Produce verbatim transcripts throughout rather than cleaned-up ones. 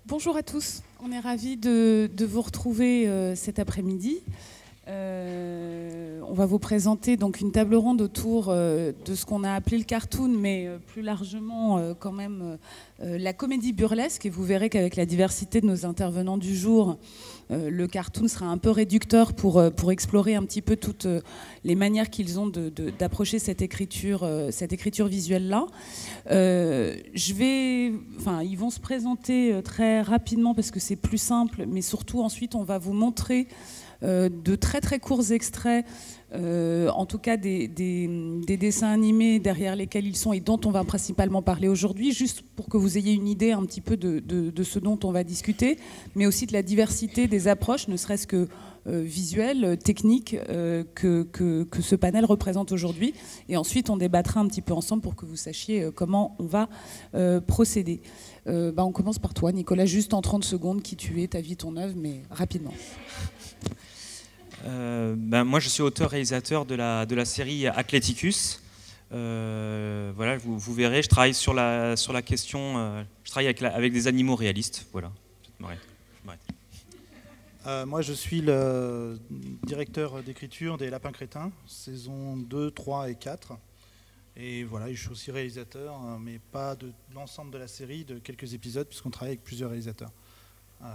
Bonjour à tous, on est ravis de, de vous retrouver euh, cet après-midi. Euh, on va vous présenter donc une table ronde autour euh, de ce qu'on a appelé le cartoon, mais euh, plus largement euh, quand même euh, la comédie burlesque. Et vous verrez qu'avec la diversité de nos intervenants du jour, euh, le cartoon sera un peu réducteur pour, euh, pour explorer un petit peu toutes euh, les manières qu'ils ont de, de, d'approcher cette écriture, euh, cette écriture visuelle-là. Euh, je vais, enfin, ils vont se présenter très rapidement parce que c'est plus simple, mais surtout ensuite on va vous montrer Euh, de très très courts extraits, euh, en tout cas des, des, des dessins animés derrière lesquels ils sont et dont on va principalement parler aujourd'hui, juste pour que vous ayez une idée un petit peu de, de, de ce dont on va discuter, mais aussi de la diversité des approches, ne serait-ce que euh, visuelles, techniques, euh, que, que, que ce panel représente aujourd'hui. Et ensuite, on débattra un petit peu ensemble pour que vous sachiez euh, comment on va euh, procéder. Euh, bah, on commence par toi, Nicolas, juste en trente secondes, qui tu es, ta vie, ton œuvre, mais rapidement. Euh, ben moi, je suis auteur-réalisateur de la, de la série Athleticus. Euh, voilà, vous, vous verrez, je travaille sur la, sur la question. Euh, je travaille avec, la, avec des animaux réalistes. Voilà. Euh, moi, je suis le directeur d'écriture des Lapins Crétins, saison deux, trois et quatre. Et voilà, je suis aussi réalisateur, mais pas de l'ensemble de la série, de quelques épisodes, puisqu'on travaille avec plusieurs réalisateurs. Euh,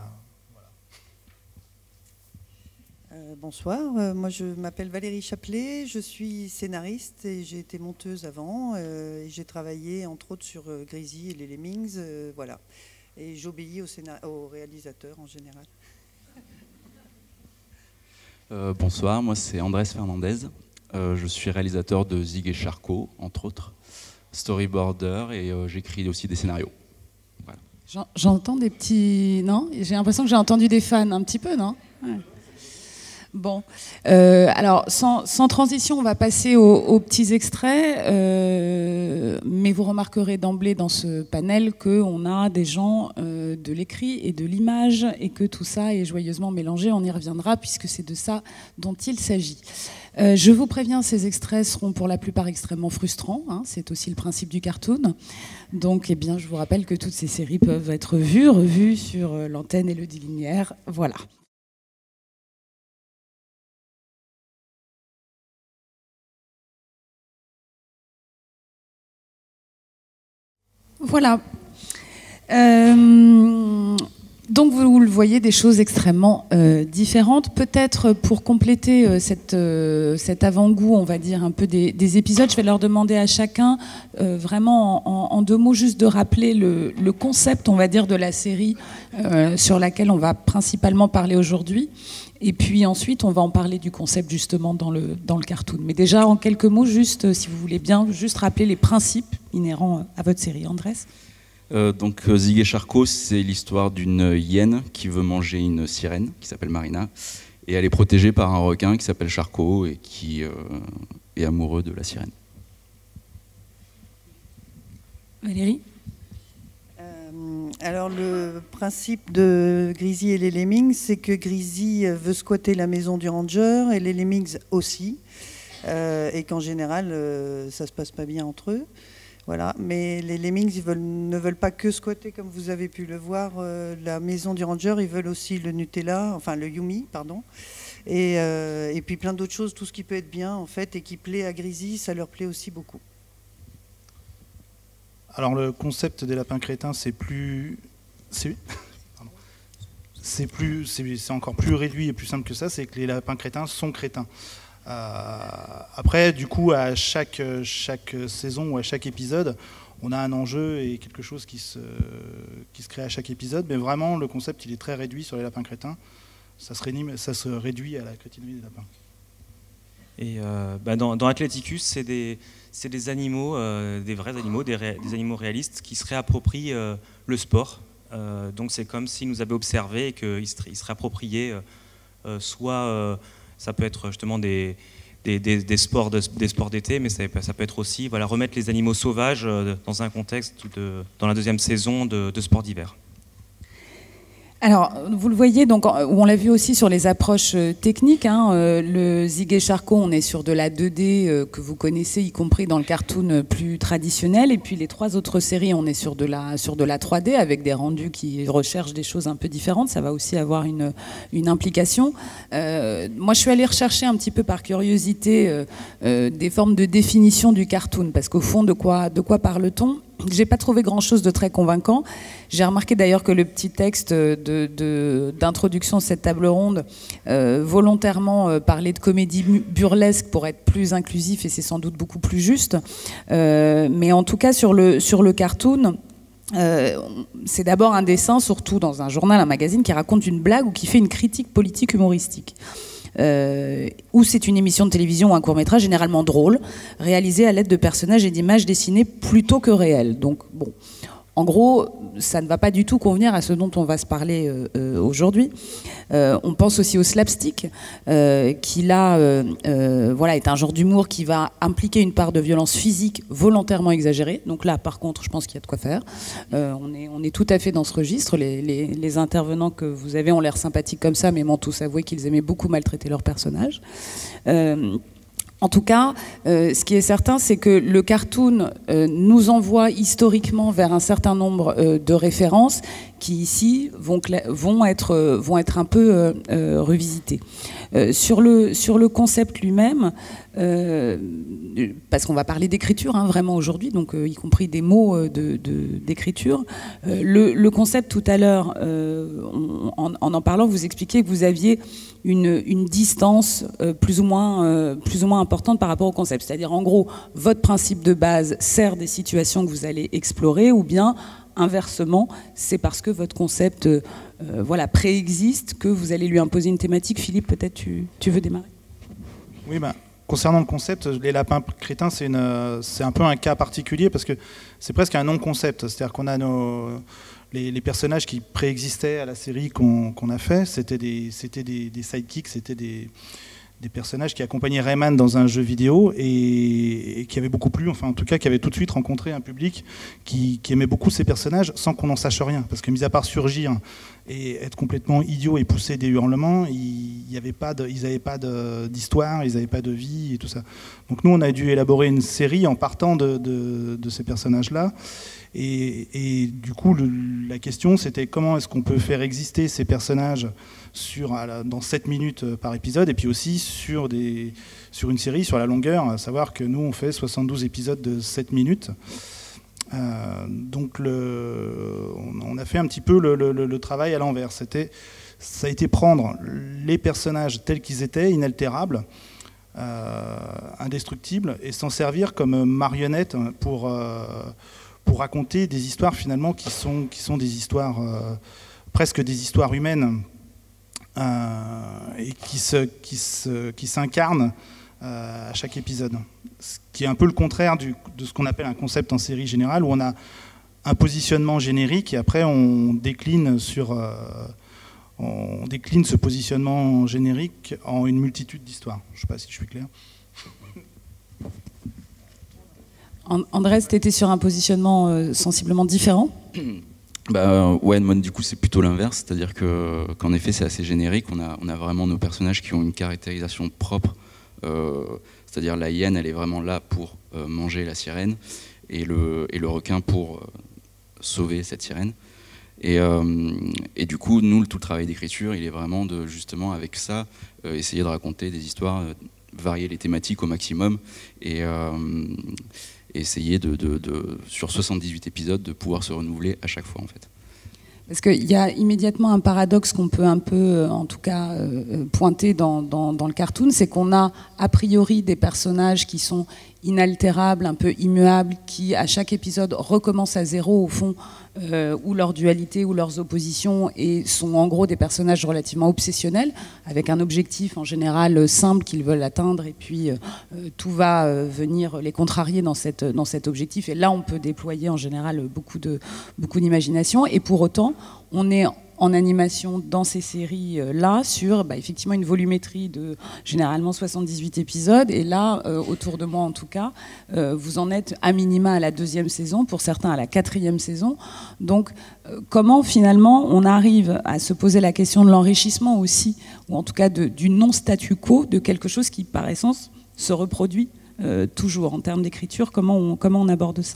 Euh, bonsoir, euh, moi je m'appelle Valérie Chaplet, je suis scénariste et j'ai été monteuse avant. Euh, et j'ai travaillé entre autres sur euh, Grisi et les Lemmings, euh, voilà. Et j'obéis au, scénar- au réalisateur en général. Euh, bonsoir, moi c'est Andrés Fernandez. Euh, je suis réalisateur de Zig et Charcot, entre autres, storyboarder et euh, j'écris aussi des scénarios. Voilà. J'en- J'entends des petits... Non ? J'ai l'impression que j'ai entendu des fans un petit peu, non ? Ouais. Bon, euh, alors sans, sans transition, on va passer aux, aux petits extraits, euh, mais vous remarquerez d'emblée dans ce panel qu'on a des gens euh, de l'écrit et de l'image et que tout ça est joyeusement mélangé, on y reviendra puisque c'est de ça dont il s'agit. Euh, je vous préviens, ces extraits seront pour la plupart extrêmement frustrants, hein, c'est aussi le principe du cartoon. Donc eh bien, je vous rappelle que toutes ces séries peuvent être vues, revues sur l'antenne et le Lumière, voilà. Voilà. Euh, donc vous le voyez, des choses extrêmement euh, différentes. Peut-être pour compléter euh, cette, euh, cet avant-goût, on va dire, un peu des, des épisodes, je vais leur demander à chacun, euh, vraiment en, en deux mots, juste de rappeler le, le concept, on va dire, de la série euh, sur laquelle on va principalement parler aujourd'hui. Et puis ensuite, on va en parler du concept justement dans le, dans le cartoon. Mais déjà, en quelques mots, juste, si vous voulez bien, juste rappeler les principes inhérents à votre série. Andrés ? Euh, donc Zig et Charcot, c'est l'histoire d'une hyène qui veut manger une sirène qui s'appelle Marina. Et elle est protégée par un requin qui s'appelle Charcot et qui euh, est amoureux de la sirène. Valérie ? Alors le principe de Grisi et les Lemmings, c'est que Grisi veut squatter la maison du ranger et les Lemmings aussi, euh, et qu'en général euh, ça se passe pas bien entre eux. Voilà. Mais les Lemmings ils veulent, ne veulent pas que squatter, comme vous avez pu le voir, euh, la maison du ranger, ils veulent aussi le Nutella, enfin le Yumi, pardon, et, euh, et puis plein d'autres choses, tout ce qui peut être bien en fait et qui plaît à Grisi, ça leur plaît aussi beaucoup. Alors le concept des Lapins Crétins, c'est plus, c'est, c'est plus, c'est, c'est encore plus réduit et plus simple que ça. C'est que les Lapins Crétins sont crétins. Euh, après, du coup, à chaque chaque saison ou à chaque épisode, on a un enjeu et quelque chose qui se qui se crée à chaque épisode. Mais vraiment, le concept, il est très réduit sur les Lapins Crétins. Ça se réduit, ça se réduit à la crétinerie des lapins. Et euh, bah dans, dans Athleticus, c'est des, c'est des animaux, euh, des vrais animaux, des, ré, des animaux réalistes qui se réapproprient euh, le sport. Euh, donc c'est comme s'ils nous avaient observés et qu'ils se, ils se réappropriaient euh, soit, euh, ça peut être justement des, des, des, des sports de, des sports d'été, mais ça, ça peut être aussi voilà, remettre les animaux sauvages euh, dans un contexte, de, dans la deuxième saison de, de sports d'hiver. Alors, vous le voyez, donc, on l'a vu aussi sur les approches techniques. Hein, euh, le Zig et Charcot, on est sur de la deux D euh, que vous connaissez, y compris dans le cartoon plus traditionnel. Et puis les trois autres séries, on est sur de la, sur de la trois D avec des rendus qui recherchent des choses un peu différentes. Ça va aussi avoir une, une implication. Euh, moi, je suis allée rechercher un petit peu par curiosité euh, euh, des formes de définition du cartoon, parce qu'au fond, de quoi, de quoi parle-t-on ? J'ai pas trouvé grand-chose de très convaincant. J'ai remarqué d'ailleurs que le petit texte de, de, d'introduction de cette table ronde euh, volontairement euh, parlait de comédie burlesque pour être plus inclusif, et c'est sans doute beaucoup plus juste. Euh, mais en tout cas, sur le, sur le cartoon, euh, c'est d'abord un dessin, surtout dans un journal, un magazine, qui raconte une blague ou qui fait une critique politique humoristique. Euh, où c'est une émission de télévision ou un court-métrage généralement drôle, réalisé à l'aide de personnages et d'images dessinées plutôt que réelles. Donc, bon, en gros, ça ne va pas du tout convenir à ce dont on va se parler euh, euh, aujourd'hui. Euh, on pense aussi au slapstick, euh, qui là, euh, euh, voilà, est un genre d'humour qui va impliquer une part de violence physique volontairement exagérée. Donc là, par contre, je pense qu'il y a de quoi faire. Euh, on est, on est tout à fait dans ce registre. Les, les, les intervenants que vous avez ont l'air sympathiques comme ça, mais m'ont tous avoué qu'ils aimaient beaucoup maltraiter leurs personnages. Euh, En tout cas, euh, ce qui est certain, c'est que le cartoon euh, nous envoie historiquement vers un certain nombre euh, de références qui, ici, vont, vont, être, euh, vont être un peu euh, euh, revisitées. Euh, sur, le, sur le concept lui-même, euh, parce qu'on va parler d'écriture hein, vraiment aujourd'hui, donc euh, y compris des mots euh, de, de, d'écriture, euh, le, le concept tout à l'heure, euh, en, en en parlant, vous expliquiez que vous aviez une, une distance euh, plus ou moins, euh, plus ou moins importante par rapport au concept. C'est-à-dire, en gros, votre principe de base sert des situations que vous allez explorer, ou bien, inversement, c'est parce que votre concept euh, voilà, préexiste que vous allez lui imposer une thématique. Philippe, peut-être tu, tu veux démarrer ? Oui, ben, concernant le concept, les lapins crétins, c'est, une, c'est un peu un cas particulier parce que c'est presque un non-concept. C'est-à-dire qu'on a nos... Les, les personnages qui préexistaient à la série qu'on, qu'on a fait, c'était des, c'était des, des sidekicks, c'était des, des personnages qui accompagnaient Rayman dans un jeu vidéo et, et qui avaient beaucoup plu, enfin en tout cas qui avaient tout de suite rencontré un public qui, qui aimait beaucoup ces personnages sans qu'on en sache rien. Parce que mis à part surgir et être complètement idiot et pousser des hurlements, ils n'avaient pas, de, ils avaient pas de, d'histoire, ils n'avaient pas de vie et tout ça. Donc nous on a dû élaborer une série en partant de, de, de ces personnages-là. Et, et du coup, le, la question, c'était comment est-ce qu'on peut faire exister ces personnages sur, dans sept minutes par épisode, et puis aussi sur, des, sur une série, sur la longueur, à savoir que nous, on fait soixante-douze épisodes de sept minutes. Euh, donc, le, on a fait un petit peu le, le, le travail à l'envers. C'était, ça a été prendre les personnages tels qu'ils étaient, inaltérables, euh, indestructibles, et s'en servir comme marionnettes pour... Euh, pour raconter des histoires finalement qui sont, qui sont des histoires, euh, presque des histoires humaines, euh, et qui, se, qui, se, qui s'incarnent euh, à chaque épisode. Ce qui est un peu le contraire du, de ce qu'on appelle un concept en série générale, où on a un positionnement générique et après on décline, sur, euh, on décline ce positionnement générique en une multitude d'histoires. Je ne sais pas si je suis clair. Andrés, tu étais sur un positionnement euh, sensiblement différent ? Bah ouais, moi du coup c'est plutôt l'inverse, c'est-à-dire que, qu'en effet c'est assez générique, on a, on a vraiment nos personnages qui ont une caractérisation propre, euh, c'est-à-dire la hyène elle est vraiment là pour euh, manger la sirène et le, et le requin pour euh, sauver cette sirène. Et, euh, et du coup nous tout le travail d'écriture il est vraiment de justement avec ça euh, essayer de raconter des histoires, euh, varier les thématiques au maximum et... Euh, essayer de, de, de, sur soixante-dix-huit épisodes, de pouvoir se renouveler à chaque fois en fait. Parce qu'il y a immédiatement un paradoxe qu'on peut un peu, en tout cas, euh, pointer dans, dans, dans le cartoon, c'est qu'on a a priori des personnages qui sont inaltérables, un peu immuables, qui à chaque épisode recommencent à zéro au fond, euh, ou leur dualité ou leurs oppositions, et sont en gros des personnages relativement obsessionnels, avec un objectif en général simple qu'ils veulent atteindre, et puis euh, tout va euh, venir les contrarier dans, cette, dans cet objectif. Et là, on peut déployer en général beaucoup, de, beaucoup d'imagination, et pour autant, on est en animation dans ces séries-là sur bah, effectivement une volumétrie de généralement soixante-dix-huit épisodes. Et là, euh, autour de moi en tout cas, euh, vous en êtes à minima à la deuxième saison, pour certains à la quatrième saison. Donc euh, comment finalement on arrive à se poser la question de l'enrichissement aussi, ou en tout cas de, du non-statu quo, de quelque chose qui par essence se reproduit euh, toujours en termes d'écriture. Comment on, comment on aborde ça ?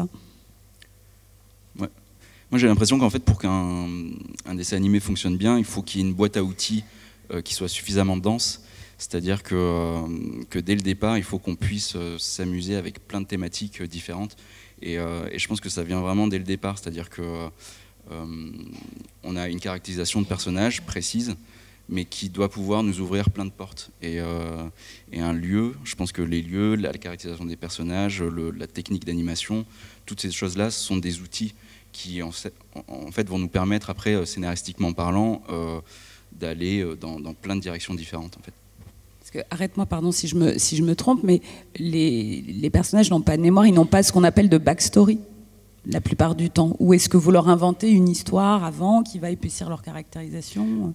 Ouais. Moi j'ai l'impression qu'en fait pour qu'un un dessin animé fonctionne bien, il faut qu'il y ait une boîte à outils euh, qui soit suffisamment dense. C'est-à-dire que, euh, que dès le départ, il faut qu'on puisse euh, s'amuser avec plein de thématiques euh, différentes. Et, euh, et je pense que ça vient vraiment dès le départ. C'est-à-dire que euh, on a une caractérisation de personnage précise, mais qui doit pouvoir nous ouvrir plein de portes. Et, euh, et un lieu, je pense que les lieux, la caractérisation des personnages, le, la technique d'animation, toutes ces choses-là sont des outils qui en fait vont nous permettre après, scénaristiquement parlant, euh, d'aller dans, dans plein de directions différentes en fait. Parce que, arrête-moi, pardon si je me, si je me trompe, mais les, les personnages n'ont pas de mémoire, ils n'ont pas ce qu'on appelle de backstory la plupart du temps. Ou est-ce que vous leur inventez une histoire avant qui va épaissir leur caractérisation ?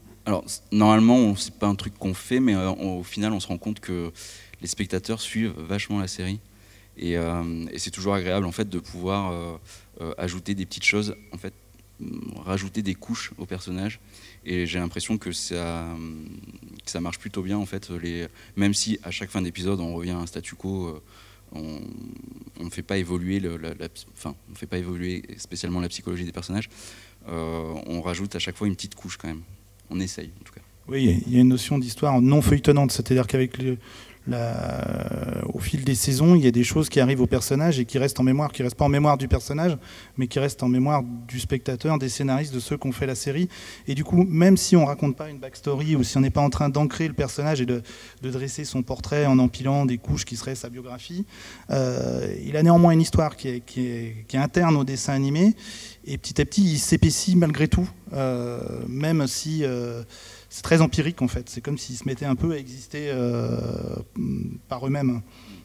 Alors normalement, c'est pas un truc qu'on fait, mais euh, on, au final, on se rend compte que les spectateurs suivent vachement la série. Et, euh, et c'est toujours agréable en fait de pouvoir euh, euh, ajouter des petites choses, en fait, rajouter des couches aux personnages. Et j'ai l'impression que ça, que ça marche plutôt bien en fait. Les, même si à chaque fin d'épisode on revient à un statu quo, euh, on ne fait pas évoluer, le, la, la, enfin, on fait pas évoluer spécialement la psychologie des personnages. Euh, on rajoute à chaque fois une petite couche quand même. On essaye en tout cas. Oui, il y a une notion d'histoire non feuilletonnante, c'est-à-dire qu'avec le La... au fil des saisons, il y a des choses qui arrivent au personnage et qui restent en mémoire, qui ne restent pas en mémoire du personnage, mais qui restent en mémoire du spectateur, des scénaristes, de ceux qui ont fait la série. Et du coup, même si on ne raconte pas une backstory ou si on n'est pas en train d'ancrer le personnage et de, de dresser son portrait en empilant des couches qui seraient sa biographie, euh, il a néanmoins une histoire qui est, qui est, qui est interne au dessin animé. Et petit à petit, il s'épaissit malgré tout, euh, même si... Euh, c'est très empirique en fait, c'est comme s'ils se mettaient un peu à exister euh, par eux-mêmes.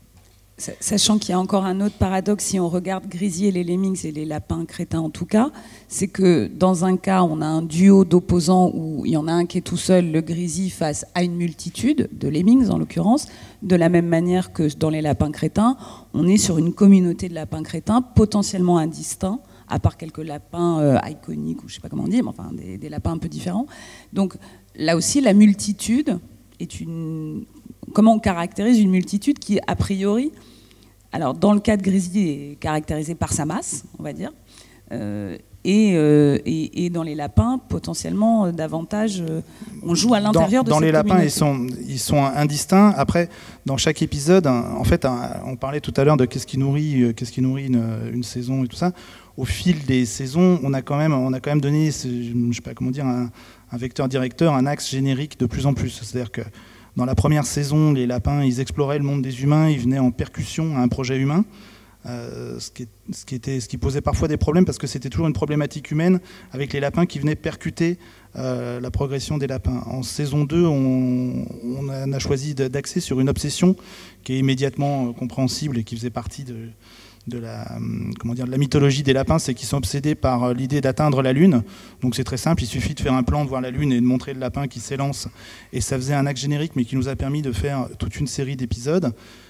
Sachant qu'il y a encore un autre paradoxe, si on regarde Grisi et les Lemmings et les lapins crétins en tout cas, c'est que dans un cas, on a un duo d'opposants où il y en a un qui est tout seul, le Grisi face à une multitude, de Lemmings en l'occurrence, de la même manière que dans les lapins crétins, on est sur une communauté de lapins crétins potentiellement indistincts, à part quelques lapins euh, iconiques, ou je ne sais pas comment on dit, mais enfin des, des lapins un peu différents. Donc là aussi, la multitude est une... Comment on caractérise une multitude qui, a priori, alors dans le cas de Grisi, est caractérisée par sa masse, on va dire, euh, et, euh, et, et dans les lapins, potentiellement, euh, davantage, euh, on joue à l'intérieur de cette communauté. Dans les lapins, ils sont, ils sont indistincts. Après, dans chaque épisode, en fait, on parlait tout à l'heure de qu'est-ce qui nourrit, qu'est-ce qui nourrit une, une saison et tout ça. Au fil des saisons, on a quand même, on a quand même donné, je ne sais pas comment dire, un, un vecteur directeur, un axe générique de plus en plus. C'est-à-dire que dans la première saison, les lapins, ils exploraient le monde des humains, ils venaient en percussion à un projet humain, euh, ce, qui est, ce, qui était, ce qui posait parfois des problèmes parce que c'était toujours une problématique humaine avec les lapins qui venaient percuter euh, la progression des lapins. En saison deux, on, on a choisi d'axer sur une obsession qui est immédiatement compréhensible et qui faisait partie de... de la, comment dire, de la mythologie des lapins, c'est qu'ils sont obsédés par l'idée d'atteindre la Lune. Donc c'est très simple, il suffit de faire un plan, de voir la Lune et de montrer le lapin qui s'élance. Et ça faisait un axe générique, mais qui nous a permis de faire toute une série d'épisodes.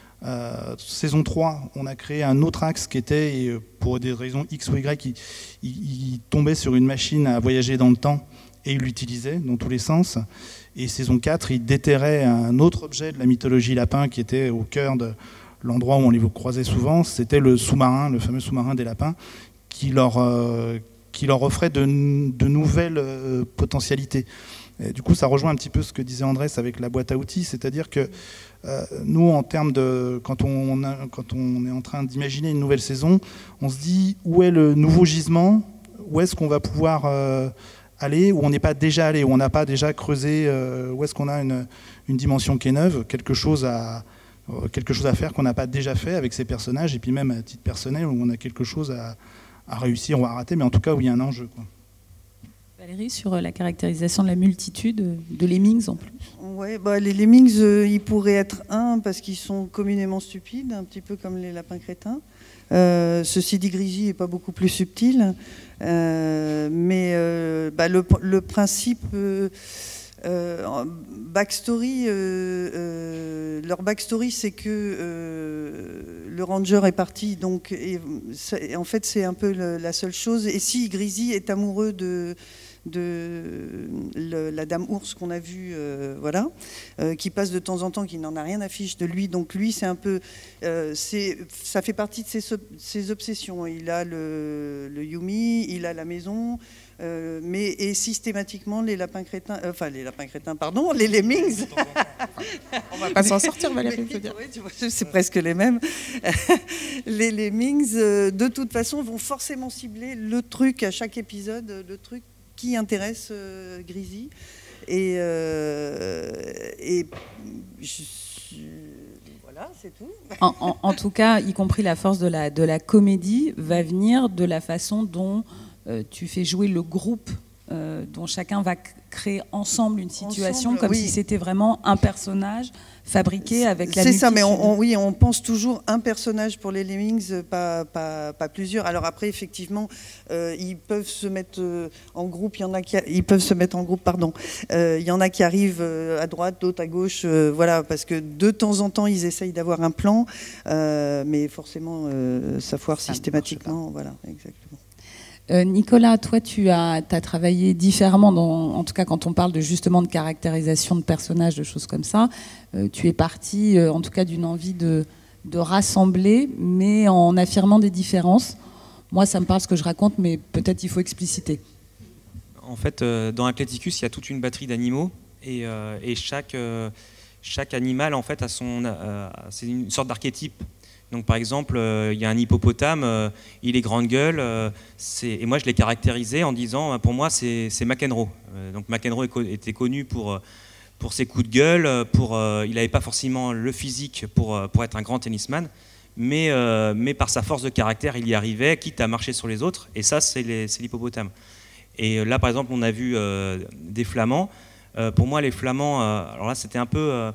Euh, saison trois, on a créé un autre axe qui était, et pour des raisons X ou Y, il, il, il tombait sur une machine à voyager dans le temps et il l'utilisait dans tous les sens. Et saison quatre, il déterrait un autre objet de la mythologie lapin qui était au cœur de l'endroit où on les croisait souvent, c'était le sous-marin, le fameux sous-marin des lapins, qui leur, euh, qui leur offrait de, de nouvelles euh, potentialités. Et du coup, ça rejoint un petit peu ce que disait Andrés avec la boîte à outils, c'est-à-dire que euh, nous, en termes de, quand on, a, quand on est en train d'imaginer une nouvelle saison, on se dit où est le nouveau gisement, où est-ce qu'on va pouvoir euh, aller, où on n'est pas déjà allé, où on n'a pas déjà creusé, euh, où est-ce qu'on a une, une dimension qui est neuve, quelque chose à quelque chose à faire qu'on n'a pas déjà fait avec ces personnages, et puis même à titre personnel où on a quelque chose à, à réussir ou à rater, mais en tout cas où il y a un enjeu, quoi. Valérie, sur la caractérisation de la multitude de lemmings en plus. Ouais, bah, les lemmings, euh, ils pourraient être un parce qu'ils sont communément stupides, un petit peu comme les lapins crétins. Euh, ceci dit, Grisi n'est pas beaucoup plus subtil, euh, mais euh, bah, le, le principe euh, euh, backstory, euh, euh, leur backstory, c'est que euh, le ranger est parti, donc et, et en fait c'est un peu le, la seule chose. Et si Grisi est amoureux de de le, la dame ours qu'on a vue, euh, voilà, euh, qui passe de temps en temps, qui n'en a rien à fiche de lui. Donc lui, c'est un peu, euh, c'est, ça fait partie de ses, ses obsessions. Il a le, le Yumi, il a la maison, euh, mais et systématiquement les lapins crétins, euh, enfin les lapins crétins, pardon, les lemmings. On va pas s'en sortir, Valérie. Mais, ouais, tu vois, c'est presque les mêmes. Les lemmings, euh, de toute façon, vont forcément cibler le truc à chaque épisode, le truc qui intéresse euh, Grisi et, euh, et je, voilà, c'est tout. En, en, en tout cas, y compris la force de la, de la comédie va venir de la façon dont euh, tu fais jouer le groupe, euh, dont chacun va créer ensemble une situation, ensemble, comme oui. si c'était vraiment un personnage fabriqué avec la multitude. C'est ça, mais on, on, oui, on pense toujours un personnage pour les lemmings, pas, pas, pas plusieurs. Alors après, effectivement, euh, ils peuvent se mettre euh, en groupe. Il y en a qui, ils peuvent se mettre en groupe, pardon. Euh, il y en a qui arrivent euh, à droite, d'autres à gauche, euh, voilà, parce que de temps en temps, ils essayent d'avoir un plan, euh, mais forcément, euh, ça foire ça systématiquement, voilà, exactement. Euh, Nicolas, toi, tu as, t'as travaillé différemment, dans, en tout cas quand on parle de, justement de caractérisation de personnages, de choses comme ça. Euh, tu es parti, euh, en tout cas, d'une envie de, de rassembler, mais en affirmant des différences. Moi, ça me parle ce que je raconte, mais peut-être il faut expliciter. En fait, euh, dans Athleticus, il y a toute une batterie d'animaux, et, euh, et chaque, euh, chaque animal, en fait, a son, euh, c'est une sorte d'archétype. Donc par exemple, euh, il y a un hippopotame, euh, il est grande gueule, euh, et moi je l'ai caractérisé en disant, pour moi c'est McEnroe. Euh, donc McEnroe était connu pour, pour ses coups de gueule, pour, euh, il n'avait pas forcément le physique pour, pour être un grand tennisman, mais, euh, mais par sa force de caractère il y arrivait, quitte à marcher sur les autres, et ça c'est l'hippopotame. Et là par exemple on a vu euh, des flamands, euh, pour moi les flamands, euh, alors là c'était un peu... Euh,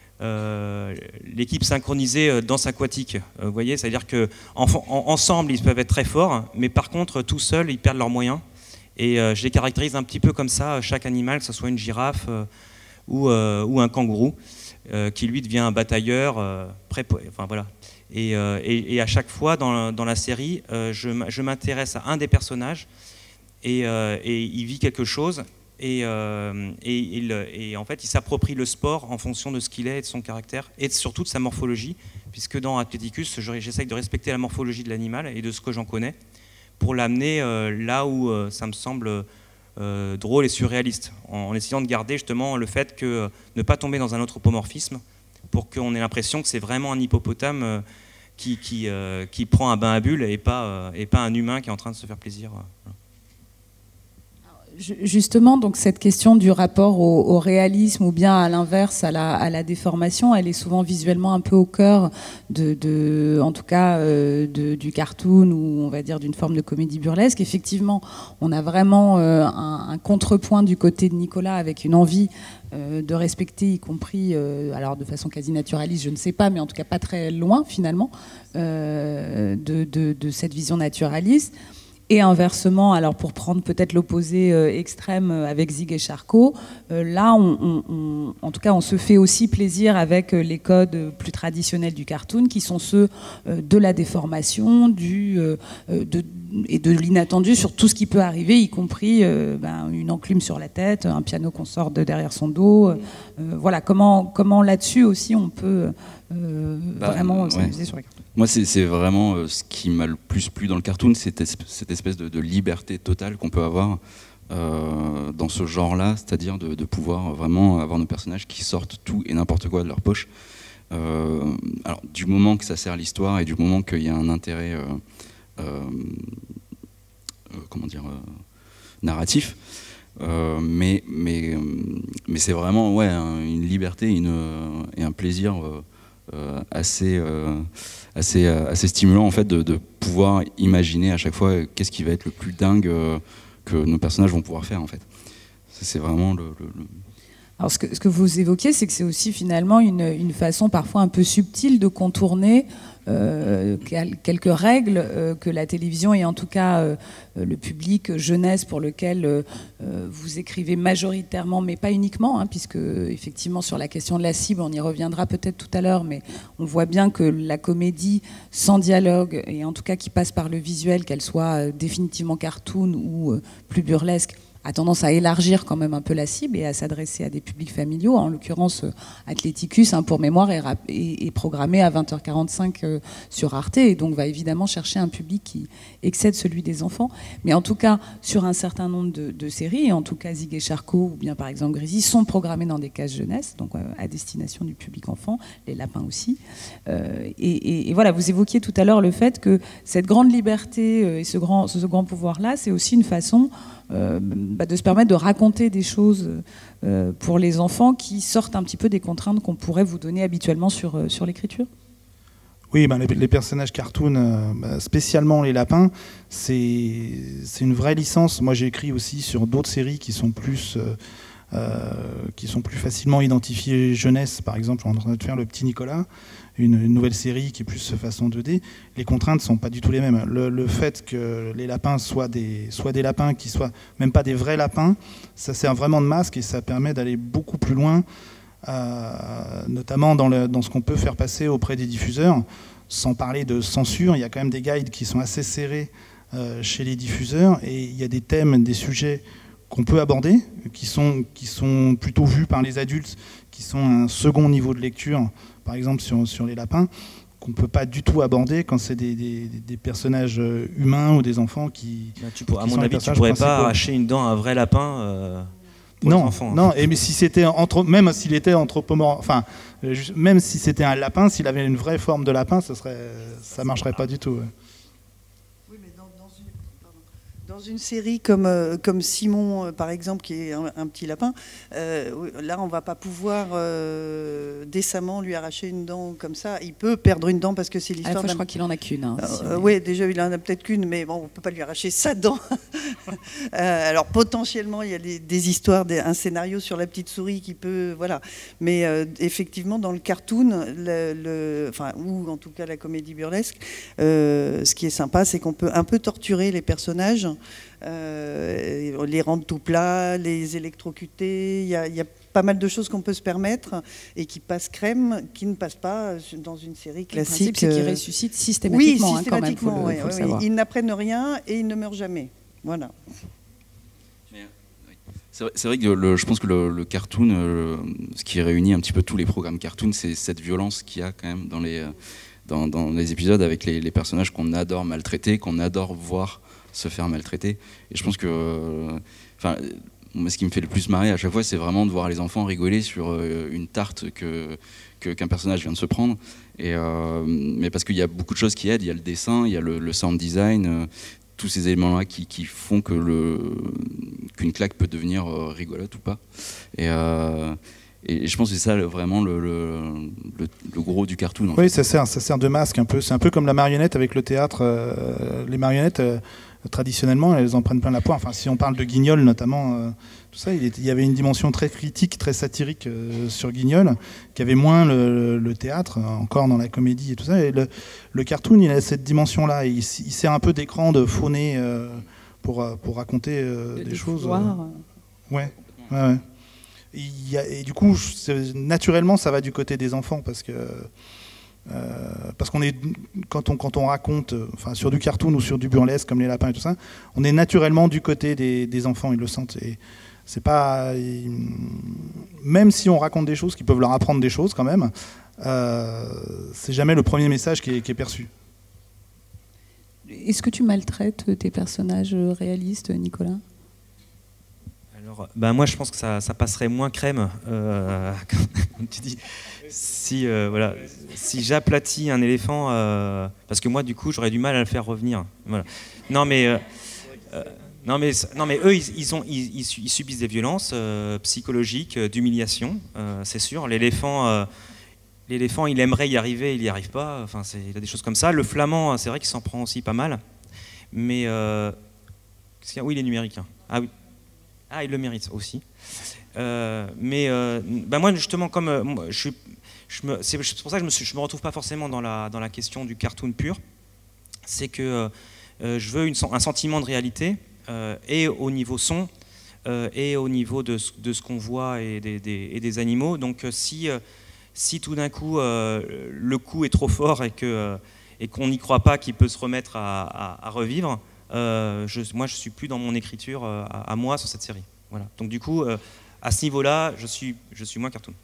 Euh, l'équipe synchronisée danse aquatique, euh, vous voyez, c'est-à-dire qu'ensemble ils peuvent être très forts, mais par contre tout seuls ils perdent leurs moyens. Et euh, je les caractérise un petit peu comme ça, chaque animal, que ce soit une girafe euh, ou, euh, ou un kangourou, euh, qui lui devient un batailleur, euh, prêt, enfin voilà. Et, euh, et, et à chaque fois dans, dans la série, euh, je, je m'intéresse à un des personnages et, euh, et il vit quelque chose. Et, euh, et, il, et en fait, il s'approprie le sport en fonction de ce qu'il est et de son caractère, et surtout de sa morphologie, puisque dans Athleticus, j'essaye de respecter la morphologie de l'animal et de ce que j'en connais, pour l'amener euh, là où euh, ça me semble euh, drôle et surréaliste, en, en essayant de garder justement le fait que euh, ne pas tomber dans un anthropomorphisme, pour qu'on ait l'impression que c'est vraiment un hippopotame euh, qui, qui, euh, qui prend un bain à bulles et pas, euh, et pas un humain qui est en train de se faire plaisir. Euh, voilà. Justement, donc cette question du rapport au, au réalisme ou bien à l'inverse, à la, à la déformation, elle est souvent visuellement un peu au cœur de, de en tout cas, euh, de, du cartoon ou on va dire d'une forme de comédie burlesque. Effectivement, on a vraiment euh, un, un contrepoint du côté de Nicolas avec une envie euh, de respecter, y compris, euh, alors de façon quasi naturaliste, je ne sais pas, mais en tout cas pas très loin finalement, euh, de, de, de cette vision naturaliste. Et inversement, alors pour prendre peut-être l'opposé euh, extrême avec Zig et Charcot, euh, là, on, on, on, en tout cas, on se fait aussi plaisir avec euh, les codes plus traditionnels du cartoon, qui sont ceux euh, de la déformation, du, euh, de, et de l'inattendu sur tout ce qui peut arriver, y compris euh, ben, une enclume sur la tête, un piano qu'on sort de derrière son dos. Euh, voilà, comment, comment là-dessus aussi on peut euh, bah, vraiment s'amuser ouais. sur les cartoons. Moi, c'est vraiment euh, ce qui m'a le plus plu dans le cartoon, c'est cette espèce de, de liberté totale qu'on peut avoir euh, dans ce genre-là, c'est-à-dire de, de pouvoir vraiment avoir nos personnages qui sortent tout et n'importe quoi de leur poche. Euh, alors, du moment que ça sert l'histoire et du moment qu'il y a un intérêt, euh, euh, euh, comment dire, euh, narratif, euh, mais, mais, mais c'est vraiment ouais, un, une liberté une, et un plaisir euh, euh, assez... Euh, Assez, assez stimulant en fait de, de pouvoir imaginer à chaque fois qu'est-ce qui va être le plus dingue euh, que nos personnages vont pouvoir faire en fait. C'est vraiment le... le, le... Alors ce que, ce que vous évoquiez, c'est que c'est aussi finalement une, une façon parfois un peu subtile de contourner euh, quelques règles euh, que la télévision et en tout cas euh, le public jeunesse pour lequel euh, vous écrivez majoritairement, mais pas uniquement, hein, puisque effectivement sur la question de la cible, on y reviendra peut-être tout à l'heure, mais on voit bien que la comédie sans dialogue et en tout cas qui passe par le visuel, qu'elle soit définitivement cartoon ou euh, plus burlesque, a tendance à élargir quand même un peu la cible et à s'adresser à des publics familiaux. En l'occurrence, Athleticus, hein, pour mémoire, est, est, est programmé à vingt heures quarante-cinq euh, sur Arte et donc va évidemment chercher un public qui excède celui des enfants. Mais en tout cas, sur un certain nombre de, de séries, et en tout cas Zig et Charcot ou bien par exemple Grisi, sont programmés dans des cases jeunesse, donc euh, à destination du public enfant, les lapins aussi. Euh, et, et, et voilà, vous évoquiez tout à l'heure le fait que cette grande liberté euh, et ce grand, ce, ce grand pouvoir-là, c'est aussi une façon Euh, bah de se permettre de raconter des choses euh, pour les enfants qui sortent un petit peu des contraintes qu'on pourrait vous donner habituellement sur, euh, sur l'écriture. Oui, ben les, les personnages cartoon, euh, bah, spécialement les lapins, c'est une vraie licence. Moi j'ai écrit aussi sur d'autres séries qui sont plus... Euh, Euh, qui sont plus facilement identifiés jeunesse. Par exemple, on est en train de faire Le Petit Nicolas, une, une nouvelle série qui est plus façon deux D. Les contraintes ne sont pas du tout les mêmes. Le, le fait que les lapins soient des, soient des lapins qui soient même pas des vrais lapins, ça sert vraiment de masque et ça permet d'aller beaucoup plus loin, euh, notamment dans, le, dans ce qu'on peut faire passer auprès des diffuseurs. Sans parler de censure, il y a quand même des guides qui sont assez serrés euh, chez les diffuseurs et il y a des thèmes, des sujets qu'on peut aborder, qui sont, qui sont plutôt vus par les adultes, qui sont un second niveau de lecture, par exemple sur, sur les lapins, qu'on ne peut pas du tout aborder quand c'est des, des, des personnages humains ou des enfants qui... Bah, tu pour, qui à mon avis, tu ne pourrais principaux. pas arracher une dent à un vrai lapin euh, pour non, les enfants. Non, et mais si c'était même s'il était anthropomorphe, enfin, même si c'était un lapin, s'il avait une vraie forme de lapin, ça serait, ça marcherait pas du tout. Ouais. Dans une série comme, euh, comme Simon, euh, par exemple, qui est un, un petit lapin, euh, là, on ne va pas pouvoir euh, décemment lui arracher une dent comme ça. Il peut perdre une dent parce que c'est l'histoire... Je crois qu'il en a qu'une. Hein, euh, si oui, déjà, il en a peut-être qu'une, mais bon, on ne peut pas lui arracher sa dent. euh, alors, potentiellement, il y a des, des histoires, des, un scénario sur la petite souris qui peut... Voilà. Mais euh, effectivement, dans le cartoon, le, le, enfin, ou en tout cas la comédie burlesque, euh, ce qui est sympa, c'est qu'on peut un peu torturer les personnages, Euh, les rendre tout plats, les électrocuter. Il y a, il y a pas mal de choses qu'on peut se permettre et qui passent crème, qui ne passent pas dans une série classique. Le principe, c'est qu'ils ressuscitent systématiquement. Oui, systématiquement. Hein, quand même, faut le, faut oui, le oui. Ils n'apprennent rien et ils ne meurent jamais. Voilà. C'est vrai que le, je pense que le, le cartoon, euh, ce qui réunit un petit peu tous les programmes cartoon, c'est cette violence qu'il y a quand même dans les, dans, dans les épisodes avec les, les personnages qu'on adore maltraiter, qu'on adore voir se faire maltraiter. Et je pense que enfin, euh, ce qui me fait le plus marrer à chaque fois, c'est vraiment de voir les enfants rigoler sur euh, une tarte que, que, qu'un personnage vient de se prendre. Et, euh, mais parce qu'il y a beaucoup de choses qui aident. Il y a le dessin, il y a le, le sound design, euh, tous ces éléments-là qui, qui font que le, qu'une claque peut devenir euh, rigolote ou pas. Et, euh, et je pense que c'est ça le, vraiment le, le, le, le gros du cartoon. En oui, fait. ça sert, ça sert de masque un peu. C'est un peu comme la marionnette avec le théâtre. Euh, les marionnettes... Euh, traditionnellement, elles en prennent plein la poire. Enfin, si on parle de Guignol notamment, euh, tout ça, il, est, il y avait une dimension très critique, très satirique euh, sur Guignol, qui avait moins le, le théâtre, encore dans la comédie et tout ça. Et le, le cartoon, il a cette dimension-là. Il, il sert un peu d'écran de fauné euh, pour, pour raconter euh, de, des de choses. Pouvoir. Euh, ouais, ouais, ouais. Et, il y a, et du coup, naturellement, ça va du côté des enfants parce que. Euh, parce qu'on est quand on quand on raconte, enfin sur du cartoon ou sur du burlesque comme les lapins et tout ça, on est naturellement du côté des, des enfants, ils le sentent. Et c'est pas ils, même si on raconte des choses qui peuvent leur apprendre des choses quand même, euh, c'est jamais le premier message qui est, qui est perçu. Est-ce que tu maltraites tes personnages réalistes, Nicolas ? Alors, bah moi je pense que ça, ça passerait moins crème, euh, comme tu dis. Si, euh, voilà, si j'aplatis un éléphant, euh, parce que moi du coup j'aurais du mal à le faire revenir. Voilà. Non mais, euh, euh, non mais, non mais eux ils, ils, ont, ils, ils subissent des violences euh, psychologiques, euh, d'humiliation, euh, c'est sûr. L'éléphant, euh, l'éléphant il aimerait y arriver, il n'y arrive pas. Enfin, c'est, il a des choses comme ça. Le flamand, c'est vrai qu'il s'en prend aussi pas mal, mais euh, Oui, il est numérique. Hein. Ah oui. Ah, il le mérite aussi. Euh, mais euh, bah moi, justement, comme euh, moi, je suis, je me, c'est pour ça que je me, suis, je me retrouve pas forcément dans la, dans la question du cartoon pur. C'est que euh, je veux une, un sentiment de réalité, euh, et au niveau son, euh, et au niveau de, de ce qu'on voit et des, des, et des animaux. Donc si, euh, si tout d'un coup euh, le coup est trop fort et que euh, et qu'on n'y croit pas qu'il peut se remettre à, à, à revivre, euh, je, moi je suis plus dans mon écriture euh, à, à moi sur cette série. Voilà. Donc du coup, euh, à ce niveau-là, je suis, je suis moins cartoon.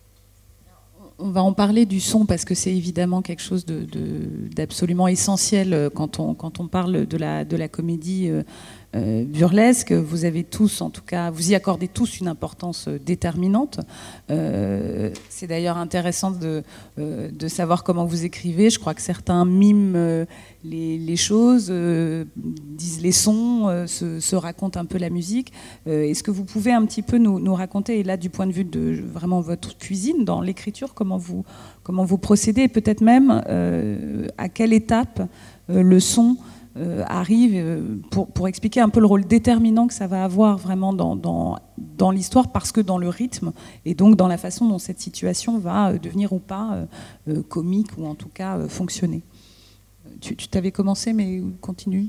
On va en parler du son parce que c'est évidemment quelque chose de, de, d'absolument essentiel quand on, quand on parle de la, de la comédie euh, euh, burlesque. Vous avez tous, en tout cas, vous y accordez tous une importance déterminante. Euh, c'est d'ailleurs intéressant de, euh, de savoir comment vous écrivez. Je crois que certains miment euh, les, les choses, euh, disent les sons, euh, se, se racontent un peu la musique. Euh, est-ce que vous pouvez un petit peu nous, nous raconter, et là du point de vue de vraiment votre cuisine, dans l'écriture, comment vous, comment vous procédez, et peut-être même euh, à quelle étape euh, le son euh, arrive euh, pour, pour expliquer un peu le rôle déterminant que ça va avoir vraiment dans, dans, dans l'histoire, parce que dans le rythme et donc dans la façon dont cette situation va euh, devenir ou pas euh, comique, ou en tout cas euh, fonctionner. Tu, tu t'avais commencé, mais continue.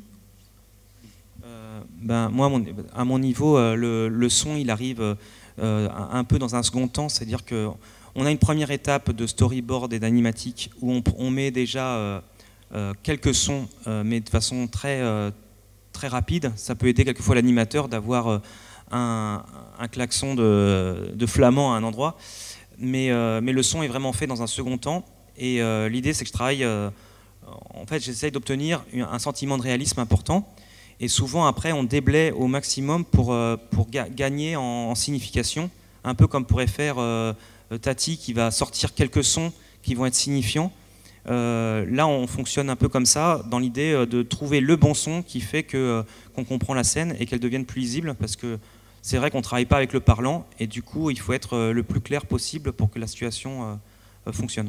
Euh, ben, moi, mon, à mon niveau, euh, le, le son, il arrive euh, un peu dans un second temps, c'est-à-dire que on a une première étape de storyboard et d'animatique où on, on met déjà euh, euh, quelques sons, euh, mais de façon très, euh, très rapide. Ça peut aider quelquefois l'animateur d'avoir euh, un, un klaxon de, de flamand à un endroit. Mais, euh, mais le son est vraiment fait dans un second temps. Et euh, l'idée, c'est que je travaille... Euh, en fait, j'essaye d'obtenir un sentiment de réalisme important. Et souvent, après, on déblaye au maximum pour, euh, pour ga gagner en, en signification. Un peu comme pourrait faire... Euh, Tati qui va sortir quelques sons qui vont être signifiants. Euh, là, on fonctionne un peu comme ça, dans l'idée de trouver le bon son qui fait que, qu'on comprend la scène et qu'elle devienne plus lisible, parce que c'est vrai qu'on ne travaille pas avec le parlant, et du coup, il faut être le plus clair possible pour que la situation euh, fonctionne.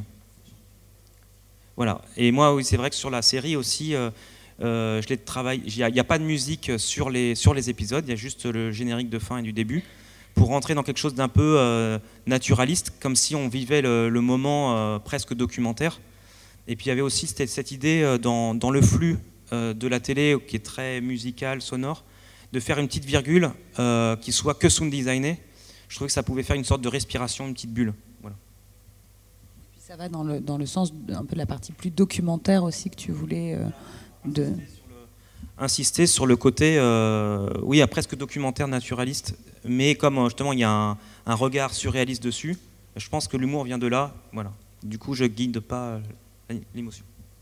Voilà. Et moi, oui, c'est vrai que sur la série aussi, euh, euh, je l'ai travaillé. Il n'y a, a pas de musique sur les, sur les épisodes, il y a juste le générique de fin et du début, pour rentrer dans quelque chose d'un peu euh, naturaliste, comme si on vivait le, le moment euh, presque documentaire. Et puis il y avait aussi cette, cette idée euh, dans, dans le flux euh, de la télé, qui est très musical, sonore, de faire une petite virgule euh, qui soit que sound designée. Je trouvais que ça pouvait faire une sorte de respiration, une petite bulle. Voilà. Et puis ça va dans le, dans le sens un peu de la partie plus documentaire aussi que tu voulais... Euh, de... Insister sur le côté, euh, oui, presque documentaire naturaliste, mais comme justement il y a un, un regard surréaliste dessus, je pense que l'humour vient de là, voilà. Du coup, je guide pas l'émotion.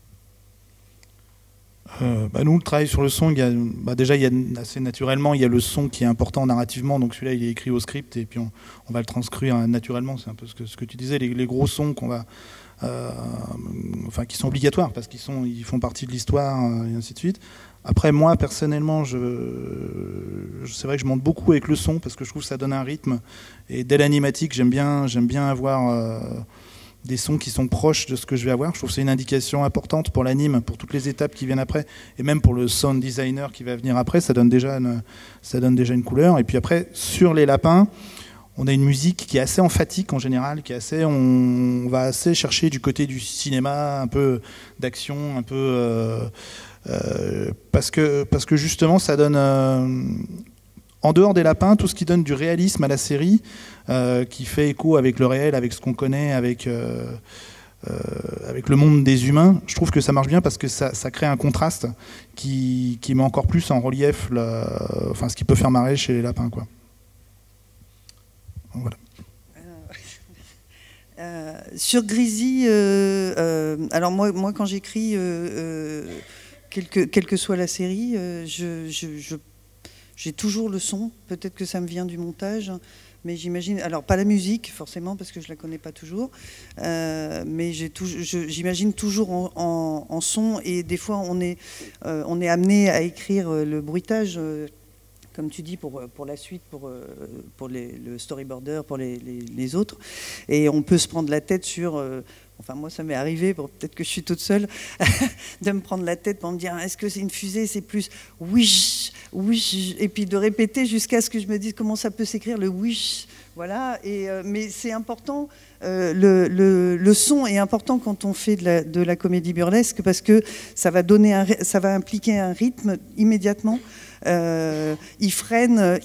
Euh, bah nous, le travail sur le son, il y a, bah déjà, il y a, assez naturellement, il y a le son qui est important narrativement, donc celui-là, il est écrit au script, et puis on, on va le transcrire naturellement, c'est un peu ce que, ce que tu disais, les, les gros sons qu'on va... Euh, enfin, qui sont obligatoires, parce qu'ils sont, ils font partie de l'histoire, euh, et ainsi de suite. Après, moi, personnellement, je, je, c'est vrai que je monte beaucoup avec le son, parce que je trouve que ça donne un rythme, et dès l'animatique, j'aime bien, j'aime bien avoir... Euh, des sons qui sont proches de ce que je vais avoir. Je trouve que c'est une indication importante pour l'anime, pour toutes les étapes qui viennent après, et même pour le sound designer qui va venir après, ça donne déjà une, ça donne déjà une couleur. Et puis après, sur les lapins, on a une musique qui est assez emphatique en général, qui est assez, on va assez chercher du côté du cinéma, un peu d'action, un peu... Euh, euh, parce, que, parce que justement, ça donne... Euh, en dehors des lapins, tout ce qui donne du réalisme à la série, euh, qui fait écho avec le réel, avec ce qu'on connaît, avec, euh, euh, avec le monde des humains, je trouve que ça marche bien parce que ça, ça crée un contraste qui, qui met encore plus en relief le, enfin, ce qui peut faire marrer chez les lapins, quoi. Voilà. Euh, sur Grisi, euh, euh, alors moi, moi quand j'écris, euh, euh, quelle, que, quelle que soit la série, euh, je, je, je j'ai toujours le son, peut-être que ça me vient du montage, mais j'imagine, alors pas la musique forcément parce que je la connais pas toujours, euh, mais j'ai tout, je, j'imagine toujours en, en, en son, et des fois on est, euh, on est amené à écrire le bruitage, euh, comme tu dis, pour, pour la suite, pour, pour les, le storyboarder, pour les, les, les autres, et on peut se prendre la tête sur... Euh, enfin moi ça m'est arrivé, bon, peut-être que je suis toute seule, de me prendre la tête pour me dire est-ce que c'est une fusée, c'est plus wish, wish, et puis de répéter jusqu'à ce que je me dise comment ça peut s'écrire le wish, voilà. Et, euh, mais c'est important, euh, le, le, le son est important quand on fait de la, de la comédie burlesque parce que ça va, donner un, ça va impliquer un rythme immédiatement. Euh, il freine, euh,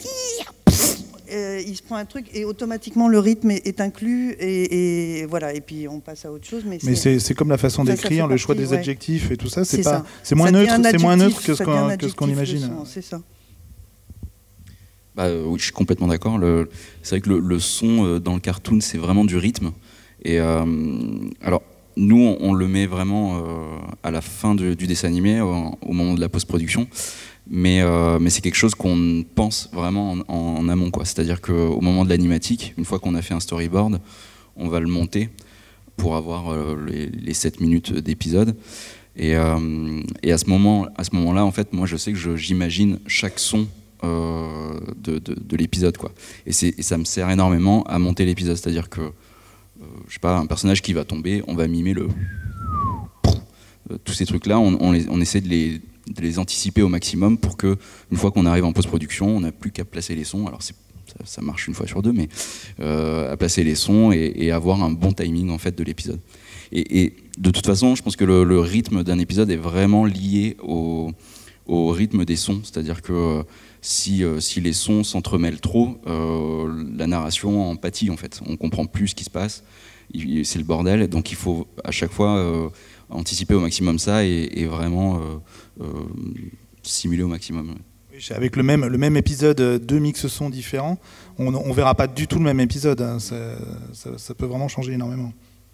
euh, il se prend un truc et automatiquement le rythme est, est inclus et, et voilà, et puis on passe à autre chose. Mais, mais c'est comme la façon d'écrire, le choix des adjectifs ouais. et tout ça, c'est pas, c'est moins neutre, c'est moins neutre que ce qu'on que ce qu'on imagine. C'est ça. Bah, euh, oui, je suis complètement d'accord. C'est vrai que le, le son euh, dans le cartoon, c'est vraiment du rythme. Et euh, alors, nous, on, on le met vraiment euh, à la fin de, du dessin animé, au, au moment de la post-production. Mais, euh, mais c'est quelque chose qu'on pense vraiment en, en, en amont, quoi. C'est-à-dire qu'au moment de l'animatique, une fois qu'on a fait un storyboard, on va le monter pour avoir euh, les, les sept minutes d'épisode. Et, euh, et à ce moment, à ce moment-là, en fait, moi, je sais que j'imagine chaque son euh, de, de, de l'épisode, quoi. Et, et ça me sert énormément à monter l'épisode. C'est-à-dire que, euh, je sais pas, un personnage qui va tomber, on va mimer le... Euh, tous ces trucs-là, on, on, les, on essaie de les... de les anticiper au maximum pour que, une fois qu'on arrive en post-production, on n'a plus qu'à placer les sons. Alors ça, ça marche une fois sur deux, mais euh, à placer les sons et, et avoir un bon timing en fait de l'épisode. Et, et de toute façon, je pense que le, le rythme d'un épisode est vraiment lié au, au rythme des sons. C'est-à-dire que euh, si, euh, si les sons s'entremêlent trop, euh, la narration en pâtit en fait. On comprend plus ce qui se passe. C'est le bordel. Donc il faut à chaque fois euh, anticiper au maximum ça et, et vraiment euh, euh, simuler au maximum. Avec le même, le même épisode, deux mix sons différents, on ne verra pas du tout le même épisode. Hein. Ça, ça, ça peut vraiment changer énormément.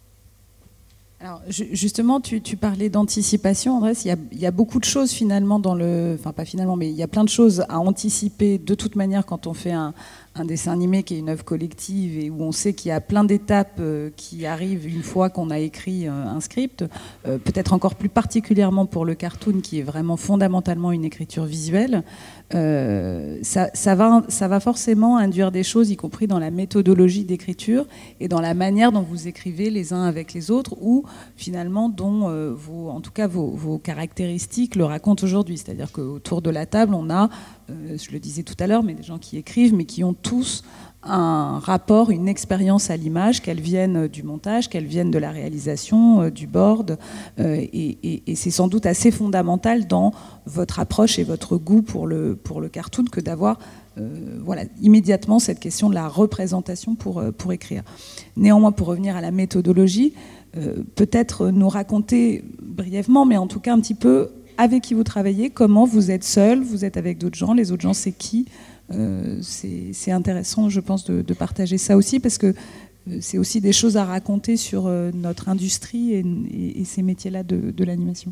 Alors justement, tu, tu parlais d'anticipation, Andrés. Il y, a, il y a beaucoup de choses finalement dans le... Enfin, pas finalement, mais il y a plein de choses à anticiper de toute manière quand on fait un, un dessin animé qui est une œuvre collective et où on sait qu'il y a plein d'étapes euh, qui arrivent une fois qu'on a écrit euh, un script. Euh, peut-être encore plus particulièrement pour le cartoon qui est vraiment fondamentalement une écriture visuelle. Euh, ça, ça, va, ça va forcément induire des choses, y compris dans la méthodologie d'écriture et dans la manière dont vous écrivez les uns avec les autres ou finalement dont euh, vos, en tout cas vos, vos caractéristiques le racontent aujourd'hui. C'est-à-dire qu'autour de la table, on a, euh, je le disais tout à l'heure, mais des gens qui écrivent, mais qui ont tous un rapport, une expérience à l'image, qu'elles viennent du montage, qu'elles viennent de la réalisation, euh, du board. Euh, et et, et c'est sans doute assez fondamental dans votre approche et votre goût pour le, pour le cartoon que d'avoir euh, voilà, immédiatement cette question de la représentation pour, pour écrire. Néanmoins, pour revenir à la méthodologie, euh, peut-être nous raconter brièvement, mais en tout cas un petit peu avec qui vous travaillez, comment vous êtes seul, vous êtes avec d'autres gens, les autres gens c'est qui? Euh, c'est intéressant, je pense, de, de partager ça aussi, parce que euh, c'est aussi des choses à raconter sur euh, notre industrie et, et, et ces métiers-là de, de l'animation.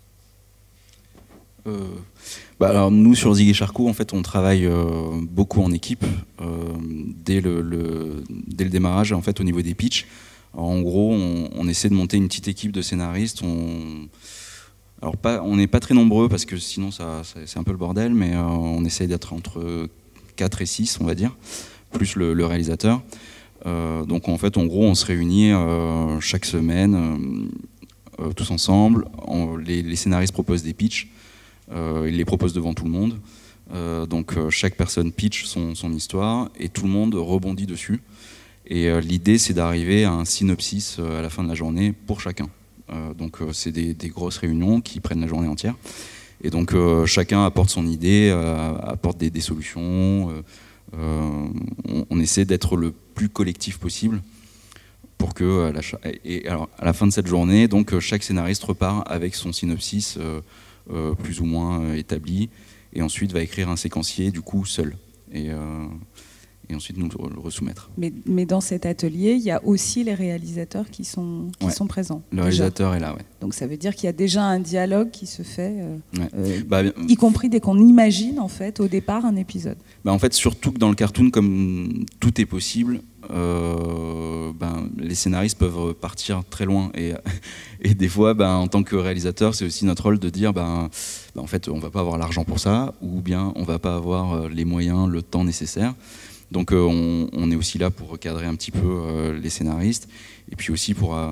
Euh, bah alors nous, sur Zig et Charcot, en fait, on travaille euh, beaucoup en équipe euh, dès, le, le, dès le démarrage, en fait, au niveau des pitchs. Alors, en gros, on, on essaie de monter une petite équipe de scénaristes. On... Alors pas, on n'est pas très nombreux parce que sinon ça, ça, c'est un peu le bordel, mais euh, on essaye d'être entre quatre et six, on va dire, plus le, le réalisateur. Euh, donc en fait, en gros, on se réunit euh, chaque semaine, euh, euh, tous ensemble. On, les, les scénaristes proposent des pitchs, euh, ils les proposent devant tout le monde. Euh, donc euh, chaque personne pitch son, son histoire et tout le monde rebondit dessus. Et euh, l'idée, c'est d'arriver à un synopsis euh, à la fin de la journée pour chacun. Euh, donc euh, c'est des, des grosses réunions qui prennent la journée entière et donc euh, chacun apporte son idée, euh, apporte des, des solutions, euh, euh, on, on essaie d'être le plus collectif possible pour que à la, et alors, à la fin de cette journée, donc chaque scénariste repart avec son synopsis euh, euh, plus ou moins euh, établi et ensuite va écrire un séquencier du coup seul et euh, et ensuite nous le resoumettre. Mais, mais dans cet atelier, il y a aussi les réalisateurs qui sont, qui ouais. sont présents. Le réalisateur déjà. Est là, ouais. Donc ça veut dire qu'il y a déjà un dialogue qui se fait, euh, ouais. euh, bah, y compris dès qu'on imagine en fait au départ un épisode. Bah, en fait, surtout que dans le cartoon, comme tout est possible, euh, ben, les scénaristes peuvent partir très loin. Et, et des fois, ben, en tant que réalisateur, c'est aussi notre rôle de dire ben, ben, en fait, on ne va pas avoir l'argent pour ça, ou bien on ne va pas avoir les moyens, le temps nécessaire. Donc euh, on, on est aussi là pour recadrer un petit peu euh, les scénaristes et puis aussi pour euh,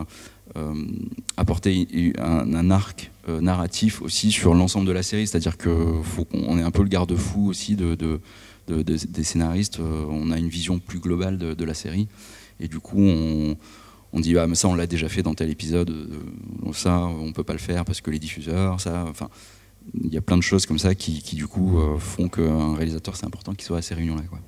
euh, apporter un, un arc euh, narratif aussi sur l'ensemble de la série, c'est-à-dire qu'il faut qu'on ait un peu le garde-fou aussi de, de, de, de, des scénaristes. Euh, on a une vision plus globale de, de la série, et du coup on, on dit ah, mais ça on l'a déjà fait dans tel épisode, euh, ça on peut pas le faire parce que les diffuseurs, ça, enfin il y a plein de choses comme ça qui, qui du coup euh, font qu'un réalisateur c'est important qu'il soit à ces réunions-là, quoi.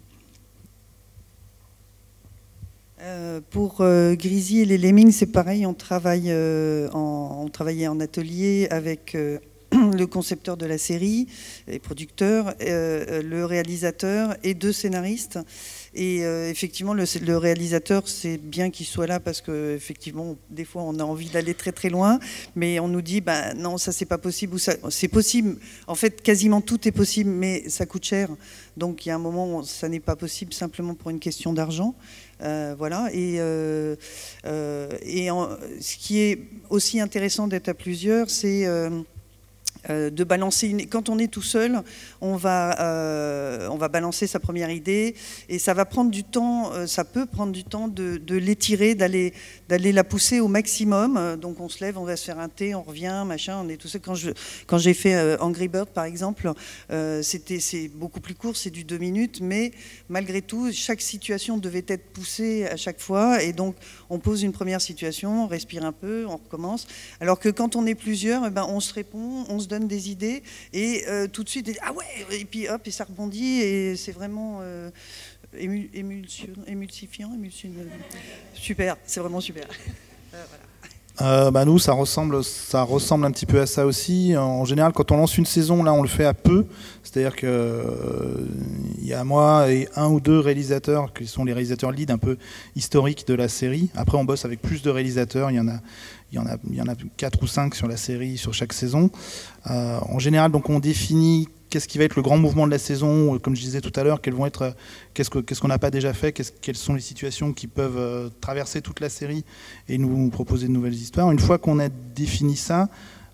Euh, pour euh, Grisi et les Lemmings, c'est pareil, on, travaille, euh, en, on travaillait en atelier avec euh, le concepteur de la série, les producteurs, euh, le réalisateur et deux scénaristes. Et euh, effectivement, le, le réalisateur, c'est bien qu'il soit là parce que effectivement, des fois, on a envie d'aller très très loin, mais on nous dit, bah non, ça c'est pas possible ou ça, c'est possible. En fait, quasiment tout est possible, mais ça coûte cher. Donc il y a un moment où ça n'est pas possible simplement pour une question d'argent. Euh, voilà. Et, euh, euh, et en, ce qui est aussi intéressant d'être à plusieurs, c'est euh, Euh, de balancer une... Quand on est tout seul, on va, euh, on va balancer sa première idée et ça va prendre du temps, euh, ça peut prendre du temps de, de l'étirer, d'aller, d'aller la pousser au maximum. Donc on se lève, on va se faire un thé, on revient, machin, on est tout seul. Quand, je, quand j'ai fait euh, Angry Bird par exemple, euh, c'était, c'est beaucoup plus court, c'est du deux minutes, mais malgré tout, chaque situation devait être poussée à chaque fois et donc on pose une première situation, on respire un peu, on recommence. Alors que quand on est plusieurs, eh ben, on se répond, on se donne des idées et euh, tout de suite ah ouais, et puis hop, et ça rebondit et c'est vraiment euh, émul, émulsion, émulsifiant, émulsion, super, c'est vraiment super. Euh, voilà. Euh, bah nous, ça ressemble, ça ressemble un petit peu à ça aussi. En général, quand on lance une saison, là, on le fait à peu. C'est-à-dire que euh, il y a moi et un ou deux réalisateurs qui sont les réalisateurs lead un peu historiques de la série. Après, on bosse avec plus de réalisateurs. Il y en a, il y en a, il y en a quatre ou cinq sur la série, sur chaque saison. Euh, en général, donc, on définit qu'est-ce qui va être le grand mouvement de la saison, comme je disais tout à l'heure, quels vont être, qu'est-ce, que, qu'est-ce qu'on n'a pas déjà fait, qu'est-ce, quelles sont les situations qui peuvent euh, traverser toute la série et nous proposer de nouvelles histoires. Une fois qu'on a défini ça,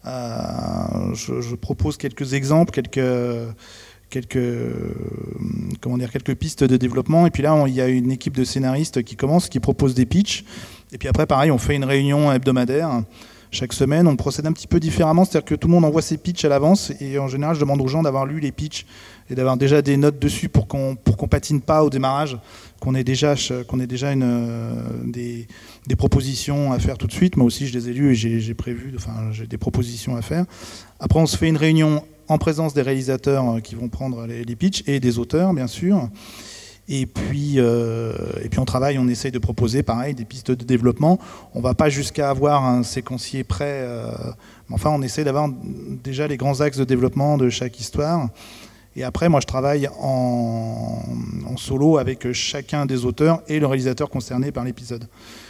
euh, je, je propose quelques exemples, quelques, quelques, comment dire, quelques pistes de développement. Et puis là, on, il y a une équipe de scénaristes qui commence, qui propose des pitchs. Et puis après, pareil, on fait une réunion hebdomadaire. Chaque semaine, on procède un petit peu différemment, c'est-à-dire que tout le monde envoie ses pitchs à l'avance et en général, je demande aux gens d'avoir lu les pitchs et d'avoir déjà des notes dessus pour qu'on pour qu'on patine pas au démarrage, qu'on ait déjà qu'on ait déjà une des, des propositions à faire tout de suite. Moi aussi, je les ai lues et j'ai, j'ai prévu, enfin, j'ai des propositions à faire. Après, on se fait une réunion en présence des réalisateurs qui vont prendre les, les pitchs et des auteurs, bien sûr. Et puis, euh, et puis on travaille, on essaye de proposer, pareil, des pistes de développement. On ne va pas jusqu'à avoir un séquencier prêt, euh, mais enfin, on essaie d'avoir déjà les grands axes de développement de chaque histoire. Et après, moi, je travaille en, en solo avec chacun des auteurs et le réalisateur concerné par l'épisode.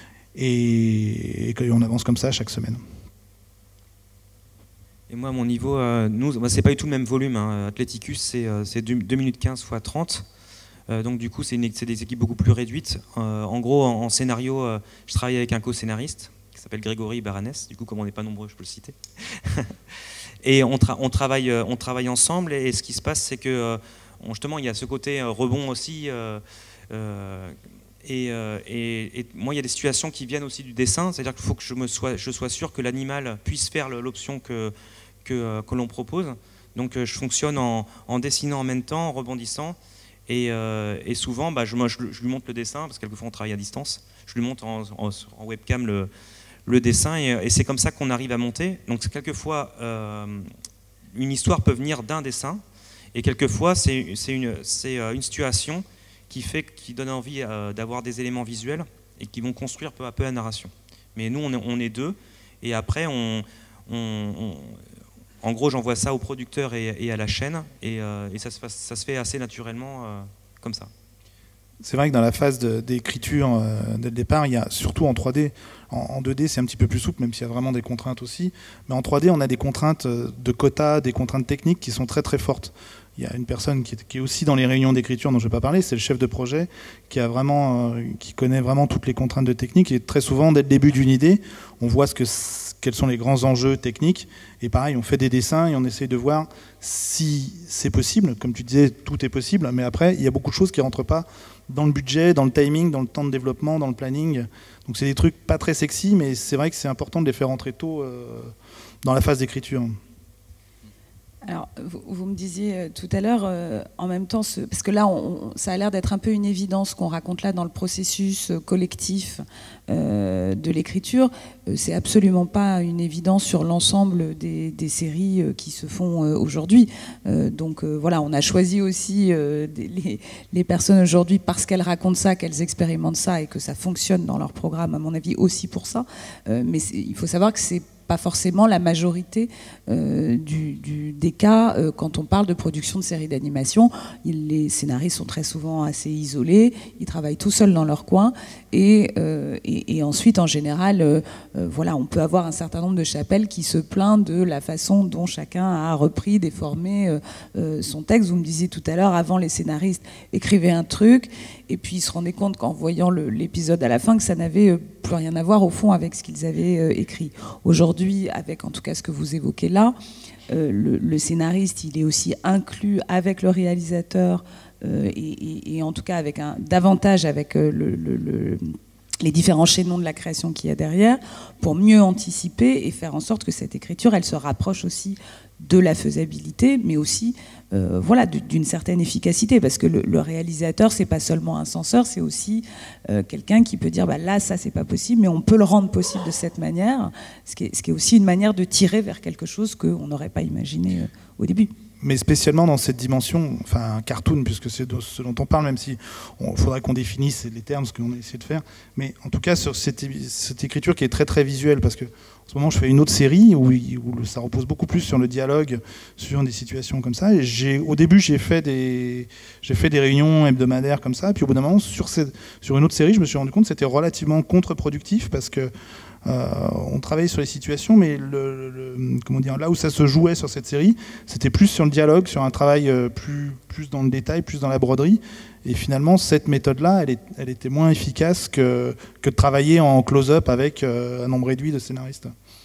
Et, et on avance comme ça chaque semaine. Et moi, à mon niveau, euh, nous, bah, c'est pas du tout le même volume. Hein. Athleticus, c'est, euh, c'est deux minutes quinze fois trente. Euh, donc du coup, c'est, une, c'est des équipes beaucoup plus réduites. Euh, en gros, en, en scénario, euh, je travaille avec un co-scénariste qui s'appelle Grégory Baranès. Du coup, comme on n'est pas nombreux, je peux le citer. Et on, tra- on, travaille, on travaille ensemble. Et, et ce qui se passe, c'est que euh, on, justement, il y a ce côté euh, rebond aussi. Euh, euh, et, euh, et, et moi, il y a des situations qui viennent aussi du dessin. C'est-à-dire qu'il faut que je, me sois, je sois sûr que l'animal puisse faire l'option que, que, que l'on propose. Donc je fonctionne en, en dessinant en même temps, en rebondissant. Et, euh, et souvent, bah, je, moi, je, je lui montre le dessin, parce que quelquefois on travaille à distance. Je lui montre en, en, en webcam le, le dessin, et, et c'est comme ça qu'on arrive à monter. Donc quelquefois, euh, une histoire peut venir d'un dessin, et quelquefois, c'est, c'est, une, c'est une situation qui, fait, qui donne envie euh, d'avoir des éléments visuels, et qui vont construire peu à peu la narration. Mais nous, on est, on est deux, et après, on... on, on En gros, j'envoie ça au producteur et, et à la chaîne, et, euh, et ça, se passe, ça se fait assez naturellement euh, comme ça. C'est vrai que dans la phase de, d'écriture, euh, dès le départ, il y a surtout en trois D. En, en deux D, c'est un petit peu plus souple, même s'il y a vraiment des contraintes aussi. Mais en trois D, on a des contraintes de quotas, des contraintes techniques qui sont très très fortes. Il y a une personne qui est, qui est aussi dans les réunions d'écriture dont je ne vais pas parler, c'est le chef de projet qui, a vraiment, euh, qui connaît vraiment toutes les contraintes de technique. Et très souvent, dès le début d'une idée, on voit ce que, quels sont les grands enjeux techniques. Et pareil, on fait des dessins et on essaye de voir si c'est possible. Comme tu disais, tout est possible. Mais après, il y a beaucoup de choses qui ne rentrent pas dans le budget, dans le timing, dans le temps de développement, dans le planning. Donc c'est des trucs pas très sexy, mais c'est vrai que c'est important de les faire rentrer tôt euh, dans la phase d'écriture. Alors, vous, vous me disiez euh, tout à l'heure, euh, en même temps, ce, parce que là, on, ça a l'air d'être un peu une évidence qu'on raconte là dans le processus euh, collectif euh, de l'écriture. Euh, c'est absolument pas une évidence sur l'ensemble des, des séries euh, qui se font euh, aujourd'hui. Euh, donc euh, voilà, on a choisi aussi euh, des, les, les personnes aujourd'hui parce qu'elles racontent ça, qu'elles expérimentent ça et que ça fonctionne dans leur programme, à mon avis, aussi pour ça. Euh, mais il faut savoir que c'est pas forcément la majorité euh, du, du, des cas euh, quand on parle de production de séries d'animation. Les scénaristes sont très souvent assez isolés, ils travaillent tout seuls dans leur coin et, euh, et, et ensuite en général euh, euh, voilà, on peut avoir un certain nombre de chapelles qui se plaignent de la façon dont chacun a repris, déformé euh, euh, son texte. Vous me disiez tout à l'heure, avant les scénaristes écrivaient un truc et puis ils se rendaient compte qu'en voyant l'épisode à la fin que ça n'avait plus rien à voir au fond avec ce qu'ils avaient euh, écrit. Aujourd'hui, avec en tout cas ce que vous évoquez là, euh, le, le scénariste, il est aussi inclus avec le réalisateur euh, et, et, et en tout cas avec un, davantage avec euh, le, le, le, les différents chaînons de la création qu'il y a derrière pour mieux anticiper et faire en sorte que cette écriture, elle se rapproche aussi de la faisabilité, mais aussi euh, voilà, d'une certaine efficacité, parce que le, le réalisateur, c'est pas seulement un censeur, c'est aussi euh, quelqu'un qui peut dire bah, là, ça, c'est pas possible, mais on peut le rendre possible de cette manière, ce qui est, ce qui est aussi une manière de tirer vers quelque chose qu'on n'aurait pas imaginé euh, au début. Mais spécialement dans cette dimension, enfin un cartoon, puisque c'est ce dont on parle, même si il faudrait qu'on définisse les termes, ce qu'on a essayé de faire. Mais en tout cas, sur cette, cette écriture qui est très très visuelle, parce que en ce moment je fais une autre série où, où ça repose beaucoup plus sur le dialogue, sur des situations comme ça. Et j'ai, au début, j'ai fait des, j'ai fait des réunions hebdomadaires comme ça. Et puis au bout d'un moment, sur, cette, sur une autre série, je me suis rendu compte que c'était relativement contre-productif parce que Euh, on travaillait sur les situations, mais le, le, comment dire, là où ça se jouait sur cette série, c'était plus sur le dialogue, sur un travail plus, plus dans le détail, plus dans la broderie. Et finalement, cette méthode-là, elle, est, elle était moins efficace que, que de travailler en close-up avec un nombre réduit de scénaristes.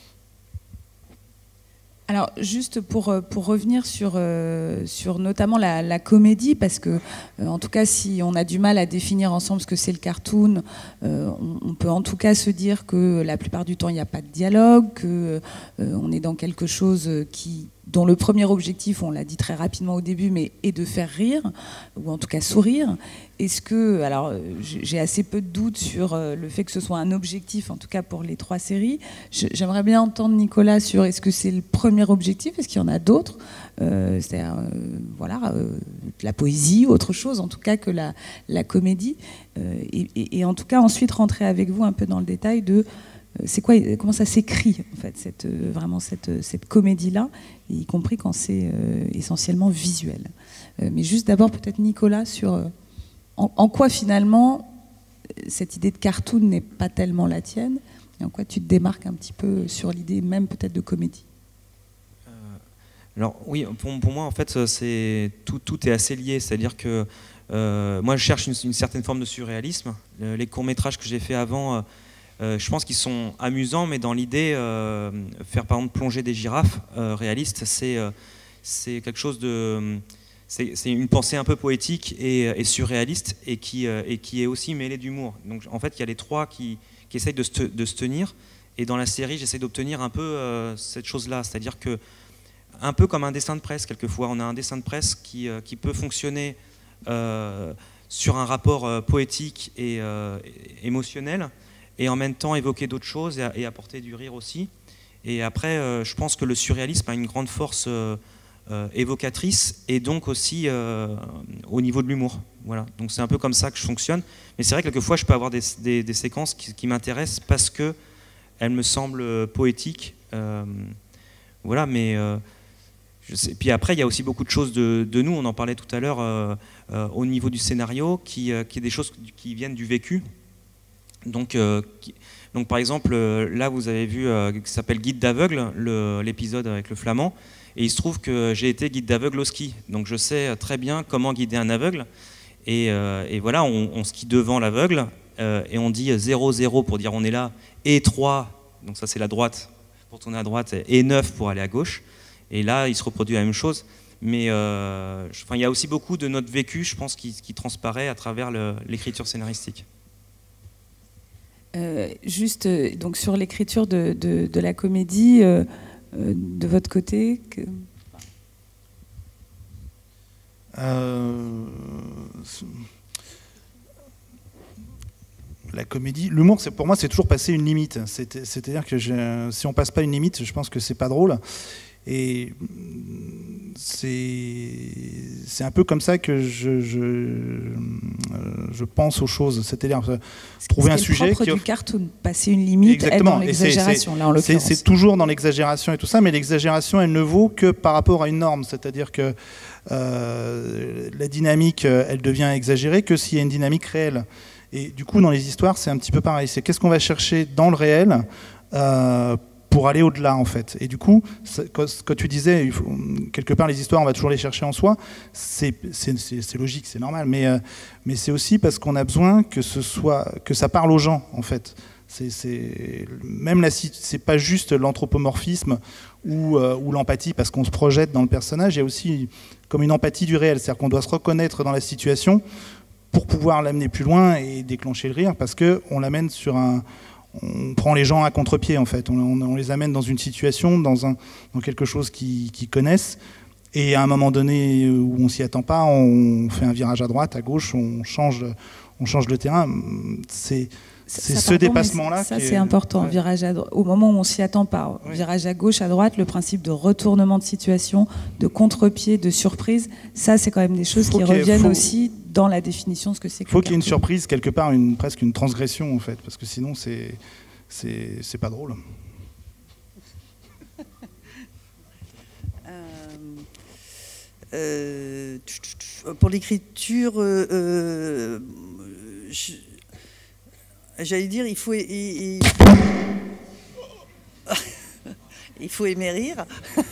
Alors, juste pour, pour revenir sur, euh, sur notamment la, la comédie, parce que, euh, en tout cas, si on a du mal à définir ensemble ce que c'est le cartoon, euh, on, on peut en tout cas se dire que la plupart du temps, il n'y a pas de dialogue, qu'on euh, est dans quelque chose qui, dont le premier objectif, on l'a dit très rapidement au début, mais est de faire rire, ou en tout cas sourire. Est-ce que, alors j'ai assez peu de doutes sur le fait que ce soit un objectif, en tout cas pour les trois séries. J'aimerais bien entendre Nicolas sur est-ce que c'est le premier objectif, est-ce qu'il y en a d'autres, euh, c'est-à-dire euh, voilà, euh, la poésie, autre chose en tout cas que la, la comédie, euh, et, et, et en tout cas ensuite rentrer avec vous un peu dans le détail de c'est quoi, comment ça s'écrit en fait, cette, vraiment cette, cette comédie-là, y compris quand c'est euh, essentiellement visuel. Euh, mais juste d'abord peut-être Nicolas sur euh, en, en quoi finalement cette idée de cartoon n'est pas tellement la tienne, et en quoi tu te démarques un petit peu sur l'idée même peut-être de comédie. Euh, alors oui, pour, pour moi en fait c'est, tout, tout est assez lié, c'est-à-dire que euh, moi je cherche une, une certaine forme de surréalisme. Les courts-métrages que j'ai fait avant, euh, Euh, je pense qu'ils sont amusants, mais dans l'idée, euh, faire par exemple plonger des girafes euh, réalistes, c'est euh, c'est quelque chose de, c'est une pensée un peu poétique et, et surréaliste, et qui euh, et qui est aussi mêlée d'humour. Donc en fait, il y a les trois qui, qui essayent de se, de se tenir. Et dans la série, j'essaie d'obtenir un peu euh, cette chose-là, c'est-à-dire que un peu comme un dessin de presse quelquefois, on a un dessin de presse qui euh, qui peut fonctionner euh, sur un rapport euh, poétique et euh, émotionnel, et en même temps évoquer d'autres choses et, et apporter du rire aussi. Et après, euh, je pense que le surréalisme a une grande force euh, euh, évocatrice, et donc aussi euh, au niveau de l'humour. Voilà. Donc c'est un peu comme ça que je fonctionne. Mais c'est vrai que quelquefois, je peux avoir des, des, des séquences qui, qui m'intéressent parce qu'elles me semblent poétiques. Euh, voilà, mais... Euh, je sais. Puis après, il y a aussi beaucoup de choses de, de nous, on en parlait tout à l'heure, euh, euh, au niveau du scénario, qui, euh, qui est des choses qui viennent du vécu. Donc, euh, qui, donc par exemple, euh, là vous avez vu euh, qui s'appelle Guide d'aveugle, l'épisode avec le flamand, et il se trouve que j'ai été guide d'aveugle au ski, donc je sais très bien comment guider un aveugle, et, euh, et voilà, on, on skie devant l'aveugle, euh, et on dit zéro zéro pour dire on est là, et trois, donc ça c'est la droite pour tourner à droite, et neuf pour aller à gauche, et là il se reproduit la même chose. Mais euh, je, enfin, il y a aussi beaucoup de notre vécu, je pense, qui, qui transparaît à travers l'écriture scénaristique. Euh, juste euh, donc sur l'écriture de, de, de la comédie, euh, euh, de votre côté que... euh, La comédie, l'humour, pour moi, c'est toujours passer une limite. C'est-à-dire que je, si on passe pas une limite, je pense que c'est pas drôle. Et c'est un peu comme ça que je, je, je pense aux choses. C'est-à-dire trouver un sujet. C'est le propre qui... du cartoon, passer une limite, être dans l'exagération, là en l'occurrence. C'est toujours dans l'exagération et tout ça, mais l'exagération, elle ne vaut que par rapport à une norme. C'est-à-dire que euh, la dynamique, elle devient exagérée que s'il y a une dynamique réelle. Et du coup, dans les histoires, c'est un petit peu pareil. C'est qu'est-ce qu'on va chercher dans le réel euh, pour aller au-delà, en fait. Et du coup, quand, quand tu disais, il faut, quelque part, les histoires, on va toujours les chercher en soi, c'est logique, c'est normal. Mais, euh, mais c'est aussi parce qu'on a besoin que, ce soit, que ça parle aux gens, en fait. C'est même la, c'est pas juste l'anthropomorphisme ou, euh, ou l'empathie parce qu'on se projette dans le personnage. Il y a aussi comme une empathie du réel. C'est-à-dire qu'on doit se reconnaître dans la situation pour pouvoir l'amener plus loin et déclencher le rire, parce qu'on l'amène sur un... On prend les gens à contre-pied, en fait. On, on, on les amène dans une situation, dans, un, dans quelque chose qu'ils qu'ils connaissent, et à un moment donné où on s'y attend pas, on fait un virage à droite, à gauche, on change, on change le terrain. C'est ce dépassement-là. Ça, c'est important, ouais. Virage à droite. Au moment où on s'y attend pas. Ouais. Virage à gauche, à droite, le principe de retournement de situation, de contre-pied, de surprise, ça, c'est quand même des choses faut qui reviennent faut... aussi dans la définition de ce que c'est. Il faut qu'il y ait une surprise, quelque part, une, presque une transgression, en fait, parce que sinon, c'est c'est pas drôle. euh, euh, pour l'écriture, euh, euh, j'allais dire, il faut... Il, il... il faut aimer rire.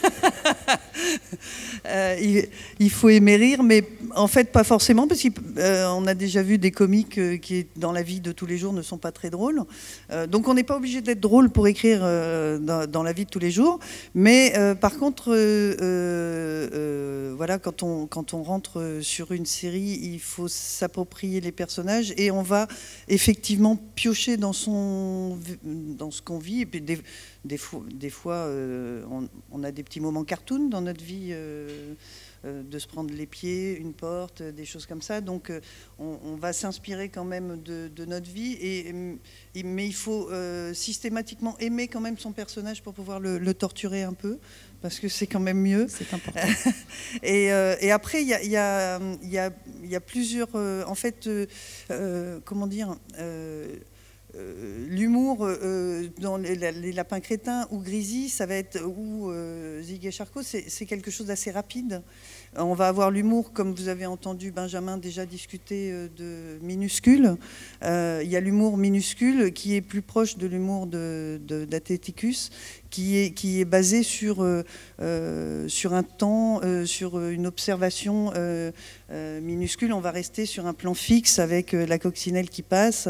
euh, il, il faut aimer rire, mais en fait pas forcément, parce qu'on euh, a déjà vu des comiques euh, qui, dans la vie de tous les jours, ne sont pas très drôles. Euh, donc on n'est pas obligé d'être drôle pour écrire euh, dans, dans la vie de tous les jours. Mais euh, par contre, euh, euh, voilà, quand on, quand on rentre sur une série, il faut s'approprier les personnages et on va effectivement piocher dans, son, dans ce qu'on vit. Et puis des, des fois, des fois euh, on, on a des petits moments cartoon dans notre vie, euh, euh, de se prendre les pieds, une porte, des choses comme ça. Donc euh, on, on va s'inspirer quand même de, de notre vie, et, et, mais il faut euh, systématiquement aimer quand même son personnage pour pouvoir le, le torturer un peu, parce que c'est quand même mieux. C'est important. et, euh, et après, il y a, y, a, y, a, y a plusieurs... Euh, en fait, euh, euh, comment dire euh, Euh, l'humour euh, dans les, les lapins crétins ou Grisi, ça va être, ou euh, Zig et Charcot, c'est quelque chose d'assez rapide. Euh, on va avoir l'humour, comme vous avez entendu Benjamin déjà discuter euh, de minuscule. Euh, il y a l'humour minuscule qui est plus proche de l'humour d'Atleticus, qui est, qui est basé sur, euh, euh, sur un temps, euh, sur une observation euh, euh, minuscule. On va rester sur un plan fixe avec euh, la coccinelle qui passe,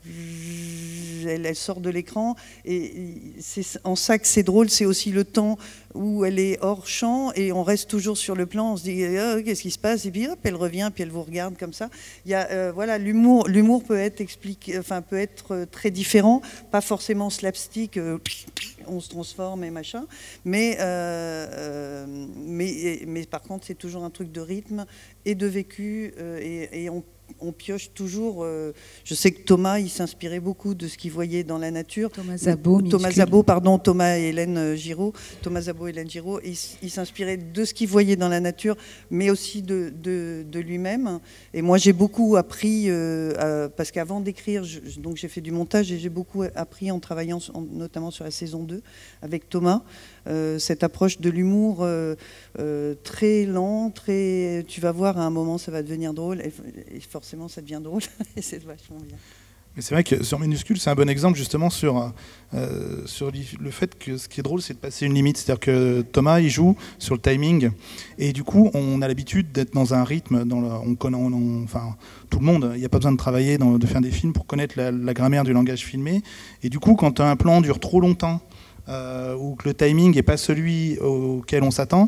elle, elle sort de l'écran, et c'est en ça que c'est drôle. C'est aussi le temps où elle est hors champ et on reste toujours sur le plan, on se dit oh, qu'est-ce qui se passe, et puis hop, elle revient, puis elle vous regarde comme ça. Il y a, euh, voilà, l'humour l'humour peut être expliqué, enfin peut être très différent, pas forcément slapstick, euh, on se transforme et machin, mais, euh, euh, mais, mais par contre c'est toujours un truc de rythme et de vécu, euh, et, et on on pioche toujours. Euh, je sais que Thomas, il s'inspirait beaucoup de ce qu'il voyait dans la nature. Thomas Zabo, Thomas Zabo, pardon, Thomas et Hélène Giraud. Thomas Zabo et Hélène Giraud. Il, il s'inspirait de ce qu'il voyait dans la nature, mais aussi de, de, de lui-même. Et moi, j'ai beaucoup appris, euh, euh, parce qu'avant d'écrire, donc j'ai fait du montage et j'ai beaucoup appris en travaillant en, notamment sur la saison deux avec Thomas. Euh, cette approche de l'humour euh, euh, très lent, très, tu vas voir, à un moment ça va devenir drôle, et, et forcément ça devient drôle, et c'est vachement bien. Mais c'est vrai que sur Minuscule, c'est un bon exemple justement sur, euh, sur le fait que ce qui est drôle, c'est de passer une limite. C'est-à-dire que Thomas, il joue sur le timing, et du coup, on a l'habitude d'être dans un rythme, dans le, on connaît, on, on, enfin, tout le monde, il n'y a pas besoin de travailler, dans, de faire des films pour connaître la, la grammaire du langage filmé, et du coup, quand un plan dure trop longtemps, Euh, ou que le timing n'est pas celui auquel on s'attend,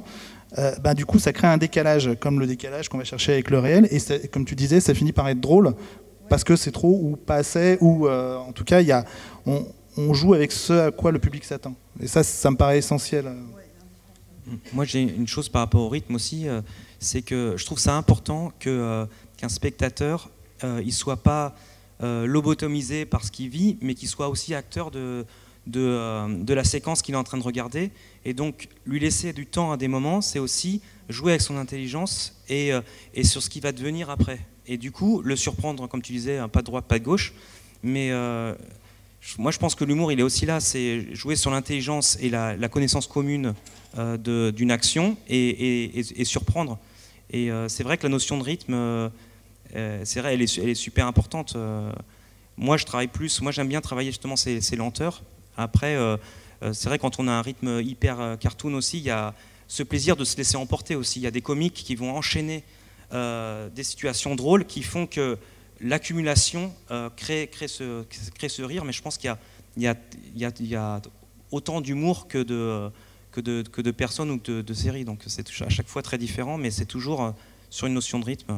euh, bah, du coup ça crée un décalage, comme le décalage qu'on va chercher avec le réel, et ça, comme tu disais, ça finit par être drôle, parce que c'est trop ou pas assez, ou euh, en tout cas y a, on, on joue avec ce à quoi le public s'attend. Et ça, ça me paraît essentiel. Moi j'ai une chose par rapport au rythme aussi, euh, c'est que je trouve ça important que, euh, qu'un spectateur euh, il soit pas euh, lobotomisé par ce qu'il vit, mais qu'il soit aussi acteur de, de, euh, de la séquence qu'il est en train de regarder. Et donc lui laisser du temps à des moments, c'est aussi jouer avec son intelligence et, euh, et sur ce qui va devenir après. Et du coup, le surprendre, comme tu disais, pas de droite, pas de gauche. Mais euh, moi je pense que l'humour il est aussi là, c'est jouer sur l'intelligence et la, la connaissance commune euh, de, d'une action et, et, et, et surprendre. Et euh, c'est vrai que la notion de rythme, euh, c'est vrai, elle est, elle est super importante. Euh, moi, je travaille plus. Moi, j'aime bien travailler justement ces, ces lenteurs. Après, euh, c'est vrai quand on a un rythme hyper cartoon aussi, il y a ce plaisir de se laisser emporter aussi. Il y a des comiques qui vont enchaîner euh, des situations drôles qui font que l'accumulation euh, crée, crée, ce, crée ce rire. Mais je pense qu'il y a, il y a, il y a, il y a autant d'humour que de Que de, que de personnes ou de, de séries. Donc c'est à chaque fois très différent, mais c'est toujours euh, sur une notion de rythme.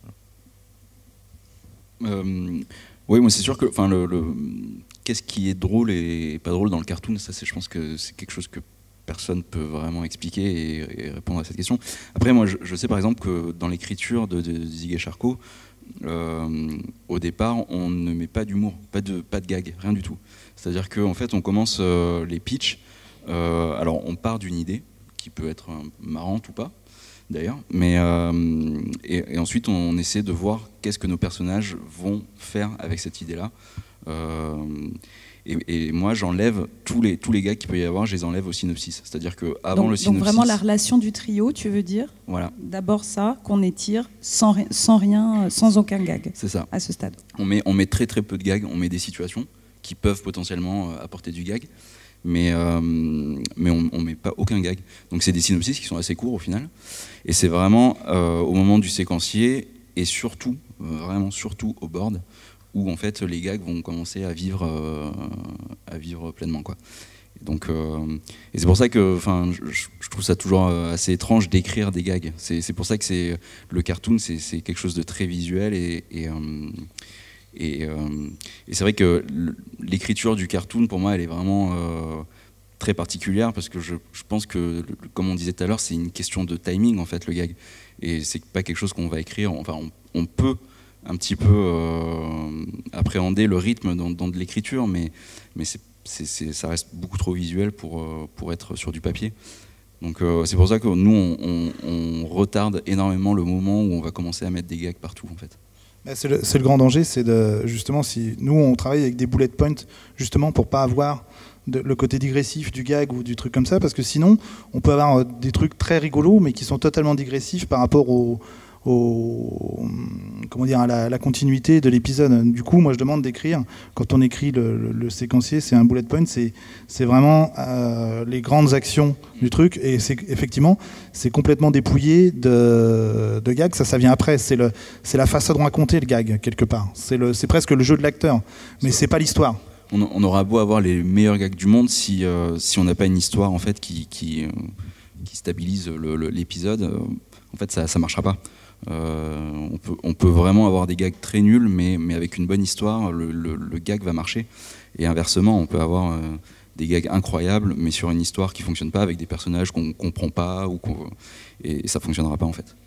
Euh, oui, moi c'est sûr que enfin, le, le, qu'est-ce qui est drôle et pas drôle dans le cartoon, ça c'est, je pense que c'est quelque chose que personne peut vraiment expliquer et, et répondre à cette question. Après, moi je, je sais par exemple que dans l'écriture de, de Zig et Charcot, euh, au départ, on ne met pas d'humour, pas de, pas de gag, rien du tout. C'est-à-dire qu'en fait, on commence euh, les pitchs. Euh, alors on part d'une idée qui peut être euh, marrante ou pas d'ailleurs, mais euh, et, et ensuite on essaie de voir qu'est-ce que nos personnages vont faire avec cette idée-là. Euh, et, et moi j'enlève tous les tous les gars qu'il peut y avoir, je les enlève au synopsis. C'est-à-dire que avant donc, le synopsis. Donc vraiment la relation du trio, tu veux dire? Voilà. D'abord ça, qu'on étire sans, sans rien, sans aucun gag. C'est ça. À ce stade. On met on met très très peu de gags, on met des situations qui peuvent potentiellement apporter du gag. Mais, euh, mais on ne met pas aucun gag. Donc c'est des synopsis qui sont assez courts au final. Et c'est vraiment euh, au moment du séquencier, et surtout, vraiment surtout au board, où en fait les gags vont commencer à vivre, euh, à vivre pleinement, quoi. Et donc, euh, et c'est pour ça que je, je trouve ça toujours assez étrange d'écrire des gags. C'est, c'est pour ça que c'est, le cartoon, c'est, c'est quelque chose de très visuel et, et euh, Et, euh, et c'est vrai que l'écriture du cartoon, pour moi, elle est vraiment euh, très particulière parce que je, je pense que, comme on disait tout à l'heure, c'est une question de timing, en fait, le gag. Et c'est pas quelque chose qu'on va écrire. Enfin, on, on peut un petit peu euh, appréhender le rythme dans, dans de l'écriture, mais, mais c'est, c'est, c'est, ça reste beaucoup trop visuel pour, euh, pour être sur du papier. Donc euh, c'est pour ça que nous, on, on, on retarde énormément le moment où on va commencer à mettre des gags partout, en fait. C'est le, c'est le grand danger, c'est de justement si nous on travaille avec des bullet points justement pour pas avoir de, le côté digressif du gag ou du truc comme ça, parce que sinon on peut avoir des trucs très rigolos mais qui sont totalement digressifs par rapport au, au comment dire à la, la continuité de l'épisode. Du coup, moi je demande d'écrire quand on écrit le, le, le séquencier, c'est un bullet point, c'est c'est vraiment euh, les grandes actions du truc et c'est effectivement c'est complètement dépouillé de, de gags. Ça, ça vient après. C'est le c'est la façon de raconter le gag quelque part. C'est le c'est presque le jeu de l'acteur, mais c'est pas l'histoire. On, on aura beau avoir les meilleurs gags du monde si euh, si on n'a pas une histoire en fait qui qui, euh, qui stabilise le, le, l'épisode, euh, en fait ça ça marchera pas. Euh, on, peut, on peut vraiment avoir des gags très nuls, mais, mais avec une bonne histoire, le, le, le gag va marcher. Et inversement, on peut avoir euh, des gags incroyables, mais sur une histoire qui ne fonctionne pas, avec des personnages qu'on ne comprend pas, ou qu'on, et, et ça ne fonctionnera pas en fait.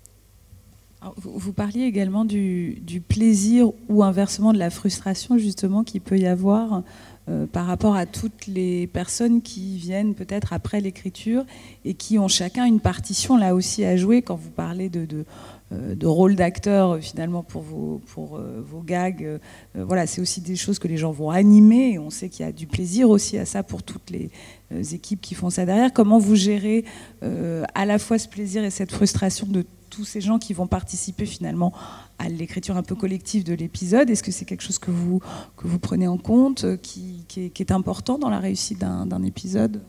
Alors, vous, vous parliez également du, du plaisir ou inversement de la frustration justement qu'il peut y avoir euh, par rapport à toutes les personnes qui viennent peut-être après l'écriture et qui ont chacun une partition là aussi à jouer. Quand vous parlez de, de, euh, de rôle d'acteur euh, finalement pour vos, pour, euh, vos gags, euh, voilà, c'est aussi des choses que les gens vont animer et on sait qu'il y a du plaisir aussi à ça pour toutes les euh, équipes qui font ça derrière. Comment vous gérez euh, à la fois ce plaisir et cette frustration de tous ces gens qui vont participer finalement à l'écriture un peu collective de l'épisode? Est-ce que c'est quelque chose que vous, que vous prenez en compte, qui, qui, est, qui est important dans la réussite d'un, d'un épisode?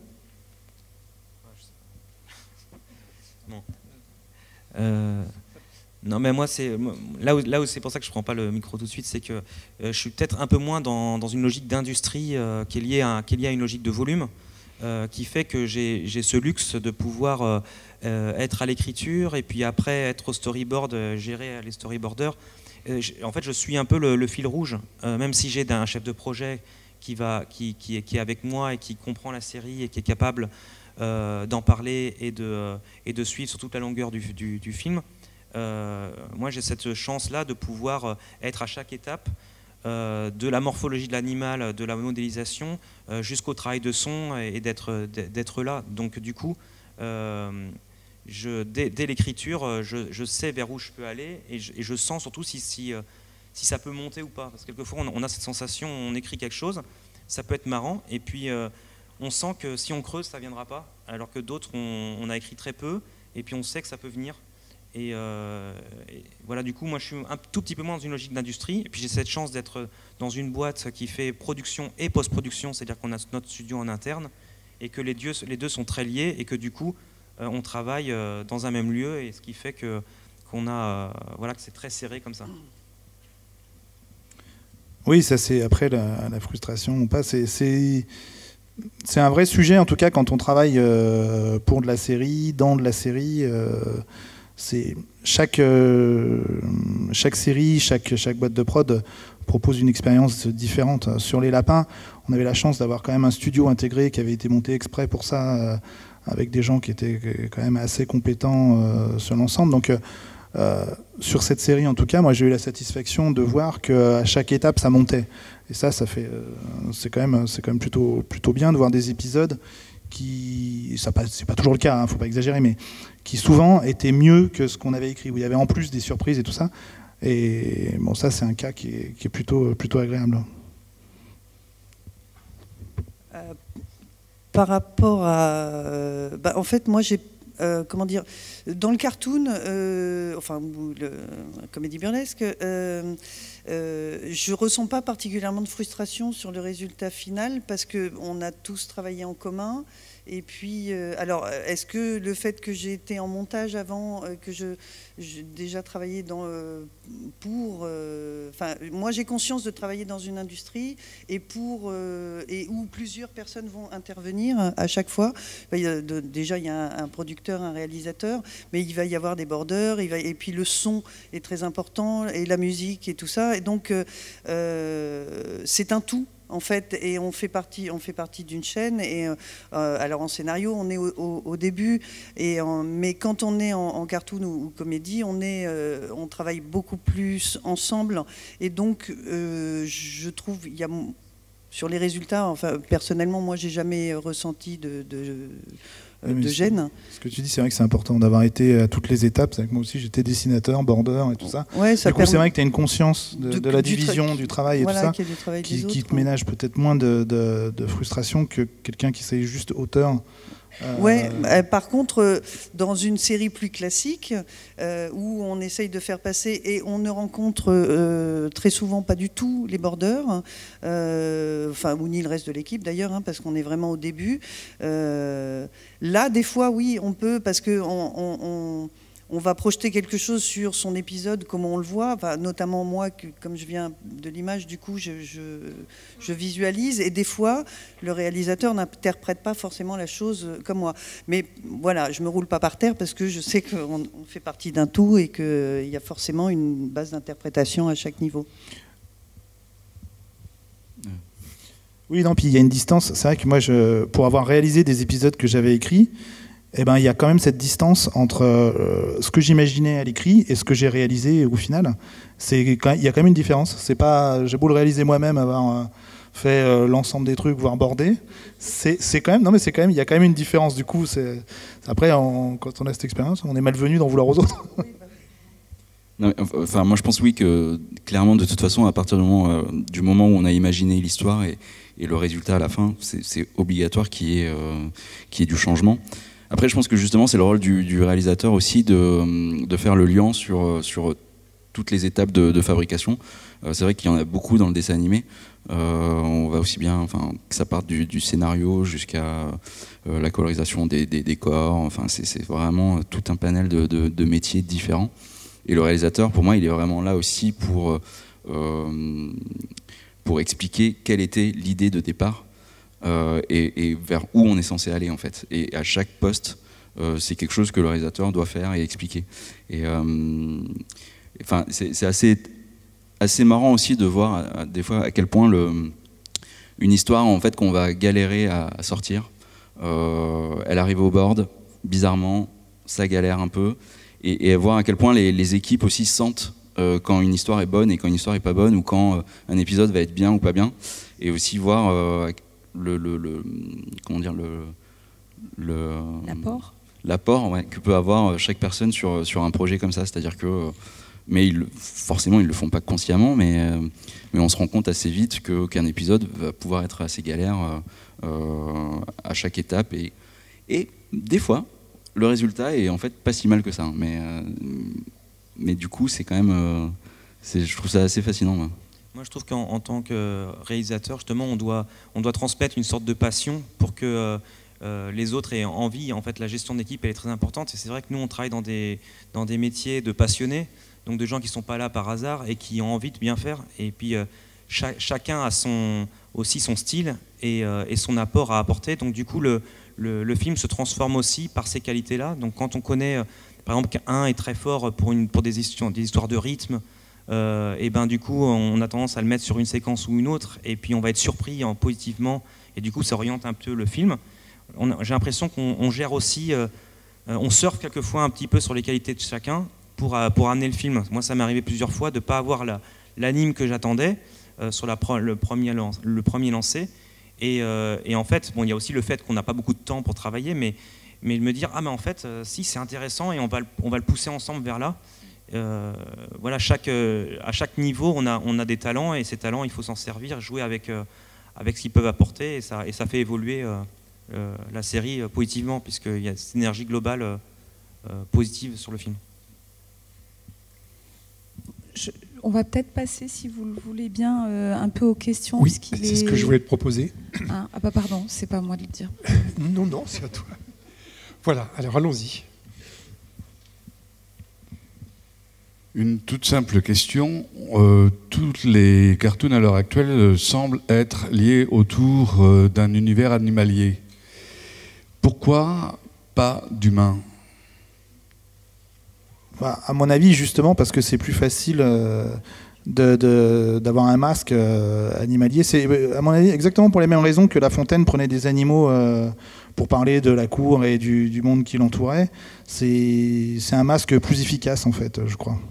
Non. Euh, non, mais moi, c'est là où, là où c'est pour ça que je prends pas le micro tout de suite, c'est que euh, je suis peut-être un peu moins dans, dans une logique d'industrie euh, qui est liée à, qui est liée à une logique de volume. euh, qui fait que j'ai j'ai ce luxe de pouvoir euh, euh, être à l'écriture et puis après être au storyboard, euh, gérer les storyboarders. Euh, en fait, je suis un peu le, le fil rouge, euh, même si j'ai un chef de projet qui, va, qui, qui, est, qui est avec moi et qui comprend la série et qui est capable euh, d'en parler et de, euh, et de suivre sur toute la longueur du, du, du film. Euh, moi, j'ai cette chance-là de pouvoir être à chaque étape, euh, de la morphologie de l'animal, de la modélisation, euh, jusqu'au travail de son et, et d'être, d'être là. Donc, du coup, euh, je, dès, dès l'écriture, je, je sais vers où je peux aller et je, et je sens surtout si, si, si ça peut monter ou pas. Parce que quelquefois, on, on a cette sensation, on écrit quelque chose, ça peut être marrant, et puis euh, on sent que si on creuse, ça ne viendra pas, alors que d'autres, on, on a écrit très peu, et puis on sait que ça peut venir. Et, euh, et voilà, du coup, moi, je suis un tout petit peu moins dans une logique d'industrie, et puis j'ai cette chance d'être dans une boîte qui fait production et post-production, c'est-à-dire qu'on a notre studio en interne, et que les, dieux, les deux sont très liés, et que du coup, euh, on travaille euh, dans un même lieu, et ce qui fait que, qu'on a, euh, voilà, que c'est très serré comme ça. Oui, ça c'est après la, la frustration ou pas, c'est, c'est, c'est un vrai sujet en tout cas quand on travaille euh, pour de la série, dans de la série. Euh, c'est chaque euh, chaque série, chaque chaque boîte de prod propose une expérience différente. Sur les lapins, on avait la chance d'avoir quand même un studio intégré qui avait été monté exprès pour ça, euh, avec des gens qui étaient quand même assez compétents euh, sur l'ensemble. Donc euh, Euh, sur cette série en tout cas, moi j'ai eu la satisfaction de voir qu'à chaque étape ça montait, et ça ça fait euh, c'est quand même c'est quand même plutôt plutôt bien de voir des épisodes qui, ça c'est pas toujours le cas, hein, faut pas exagérer, mais qui souvent étaient mieux que ce qu'on avait écrit, où il y avait en plus des surprises et tout ça, et bon, ça c'est un cas qui est, qui est plutôt plutôt agréable. Euh, par rapport à euh, bah, en fait moi j'ai Euh, comment dire, dans le cartoon, euh, enfin le comédie burlesque, euh, euh, je ressens pas particulièrement de frustration sur le résultat final parce que on a tous travaillé en commun. Et puis, euh, alors, est-ce que le fait que j'ai été en montage avant, euh, que je j'ai déjà travaillé dans, euh, pour, enfin, euh, moi j'ai conscience de travailler dans une industrie et pour euh, et où plusieurs personnes vont intervenir à chaque fois. Il y a de, déjà, il y a un, un producteur, un réalisateur, mais il va y avoir des bordeurs, il va, et puis le son est très important et la musique et tout ça. Et donc, euh, c'est un tout. En fait, et on fait partie, on fait partie d'une chaîne. Et euh, alors en scénario, on est au, au, au début, et en, mais quand on est en, en cartoon ou, ou comédie, on est, euh, on travaille beaucoup plus ensemble. Et donc, euh, je trouve, il y a sur les résultats. Enfin, personnellement, moi, j'ai jamais ressenti de, de de gêne. Ce que tu dis, c'est vrai que c'est important d'avoir été à toutes les étapes. C'est vrai que moi aussi, j'étais dessinateur, border et tout ça. Ouais, ça du coup, c'est vrai que tu as une conscience de, de, de la du division, du travail et voilà, tout ça, qui, qui, qui te ménage peut-être moins de, de, de frustration que quelqu'un qui serait juste auteur. Euh... Ouais, euh, par contre, dans une série plus classique, euh, où on essaye de faire passer, et on ne rencontre euh, très souvent pas du tout les bordeurs, euh, enfin, ou ni le reste de l'équipe d'ailleurs, hein, parce qu'on est vraiment au début. Euh, là, des fois, oui, on peut, parce que on, on, on on va projeter quelque chose sur son épisode, comme on le voit, enfin, notamment moi, que, comme je viens de l'image, du coup, je, je, je visualise, et des fois, le réalisateur n'interprète pas forcément la chose comme moi. Mais voilà, je me roule pas par terre parce que je sais qu'on on fait partie d'un tout et qu'il y a forcément une base d'interprétation à chaque niveau. Oui, non, puis il y a une distance. C'est vrai que moi, je, pour avoir réalisé des épisodes que j'avais écrits, eh ben, il y a quand même cette distance entre euh, ce que j'imaginais à l'écrit et ce que j'ai réalisé au final. C'est, il y a quand même une différence. C'est pas, j'ai beau le réaliser moi-même, avoir euh, fait euh, l'ensemble des trucs, voire bordé. C'est, c'est quand même, non mais c'est quand même, il y a quand même une différence. Du coup, c'est, après, on, quand on a cette expérience, on est malvenu d'en vouloir aux autres. Non, enfin, moi, je pense oui que clairement, de toute façon, à partir du moment, euh, du moment où on a imaginé l'histoire et, et le résultat à la fin, c'est, c'est obligatoire qu'il y ait, euh, qu'il y ait du changement. Après, je pense que justement, c'est le rôle du, du réalisateur aussi de, de faire le lien sur, sur toutes les étapes de, de fabrication. Euh, c'est vrai qu'il y en a beaucoup dans le dessin animé. Euh, on va aussi bien, enfin, que ça parte du, du scénario jusqu'à euh, la colorisation des, des décors. Enfin, c'est, c'est vraiment tout un panel de, de, de métiers différents. Et le réalisateur, pour moi, il est vraiment là aussi pour, euh, pour expliquer quelle était l'idée de départ. euh, et, et vers où on est censé aller en fait. Et à chaque poste, euh, c'est quelque chose que le réalisateur doit faire et expliquer. Et euh, enfin, c'est assez, assez marrant aussi de voir à, à, des fois à quel point le, une histoire en fait qu'on va galérer à, à sortir, euh, elle arrive au board, bizarrement, ça galère un peu, et, et voir à quel point les, les équipes aussi sentent euh, quand une histoire est bonne et quand une histoire est pas bonne, ou quand euh, un épisode va être bien ou pas bien, et aussi voir euh, le, le, le comment dire le l'apport l'apport ouais, que peut avoir chaque personne sur, sur un projet comme ça, c'est-à-dire que mais ils, forcément ils le font pas consciemment, mais, mais on se rend compte assez vite que, qu'un épisode va pouvoir être assez galère euh, à chaque étape, et, et des fois le résultat est en fait pas si mal que ça, mais, euh, mais du coup c'est quand même euh, c'est, je trouve ça assez fascinant. Moi, moi je trouve qu'en en tant que réalisateur justement on doit, on doit transmettre une sorte de passion pour que euh, Euh, les autres aient envie. En fait, la gestion d'équipe elle est très importante, et c'est vrai que nous on travaille dans des, dans des métiers de passionnés, donc de gens qui ne sont pas là par hasard et qui ont envie de bien faire, et puis euh, cha chacun a son, aussi son style et, euh, et son apport à apporter, donc du coup le, le, le film se transforme aussi par ces qualités là. Donc quand on connaît euh, par exemple qu'un est très fort pour, une, pour des, histoires, des histoires de rythme, euh, et ben du coup on a tendance à le mettre sur une séquence ou une autre, et puis on va être surpris en, positivement, et du coup ça oriente un peu le film. J'ai l'impression qu'on gère aussi, euh, on surfe quelquefois un petit peu sur les qualités de chacun pour, euh, pour amener le film. Moi, ça m'est arrivé plusieurs fois de ne pas avoir l'anime la, que j'attendais euh, sur la pro, le, premier lance, le premier lancé. Et, euh, et en fait, bon, il y a aussi le fait qu'on n'a pas beaucoup de temps pour travailler, mais, mais me dire, ah mais en fait, euh, si, c'est intéressant, et on va, on va le pousser ensemble vers là. Euh, voilà, chaque, euh, à chaque niveau, on a, on a des talents, et ces talents, il faut s'en servir, jouer avec, euh, avec ce qu'ils peuvent apporter, et ça, et ça fait évoluer euh, Euh, la série euh, positivement, puisqu'il y a cette énergie globale euh, euh, positive sur le film. Je, on va peut-être passer, si vous le voulez bien, euh, un peu aux questions. Oui, c'est est... ce que je voulais te proposer. Ah, ah bah pardon, c'est pas à moi de le dire. Non, non, c'est à toi. Voilà, alors allons-y. Une toute simple question. Euh, tous les cartoons à l'heure actuelle euh, semblent être liés autour euh, d'un univers animalier. Pourquoi pas d'humains? Bah, à mon avis, justement, parce que c'est plus facile euh, d'avoir un masque euh, animalier. C'est, à mon avis, exactement pour les mêmes raisons que La Fontaine prenait des animaux euh, pour parler de la cour et du, du monde qui l'entourait. C'est un masque plus efficace, en fait, je crois.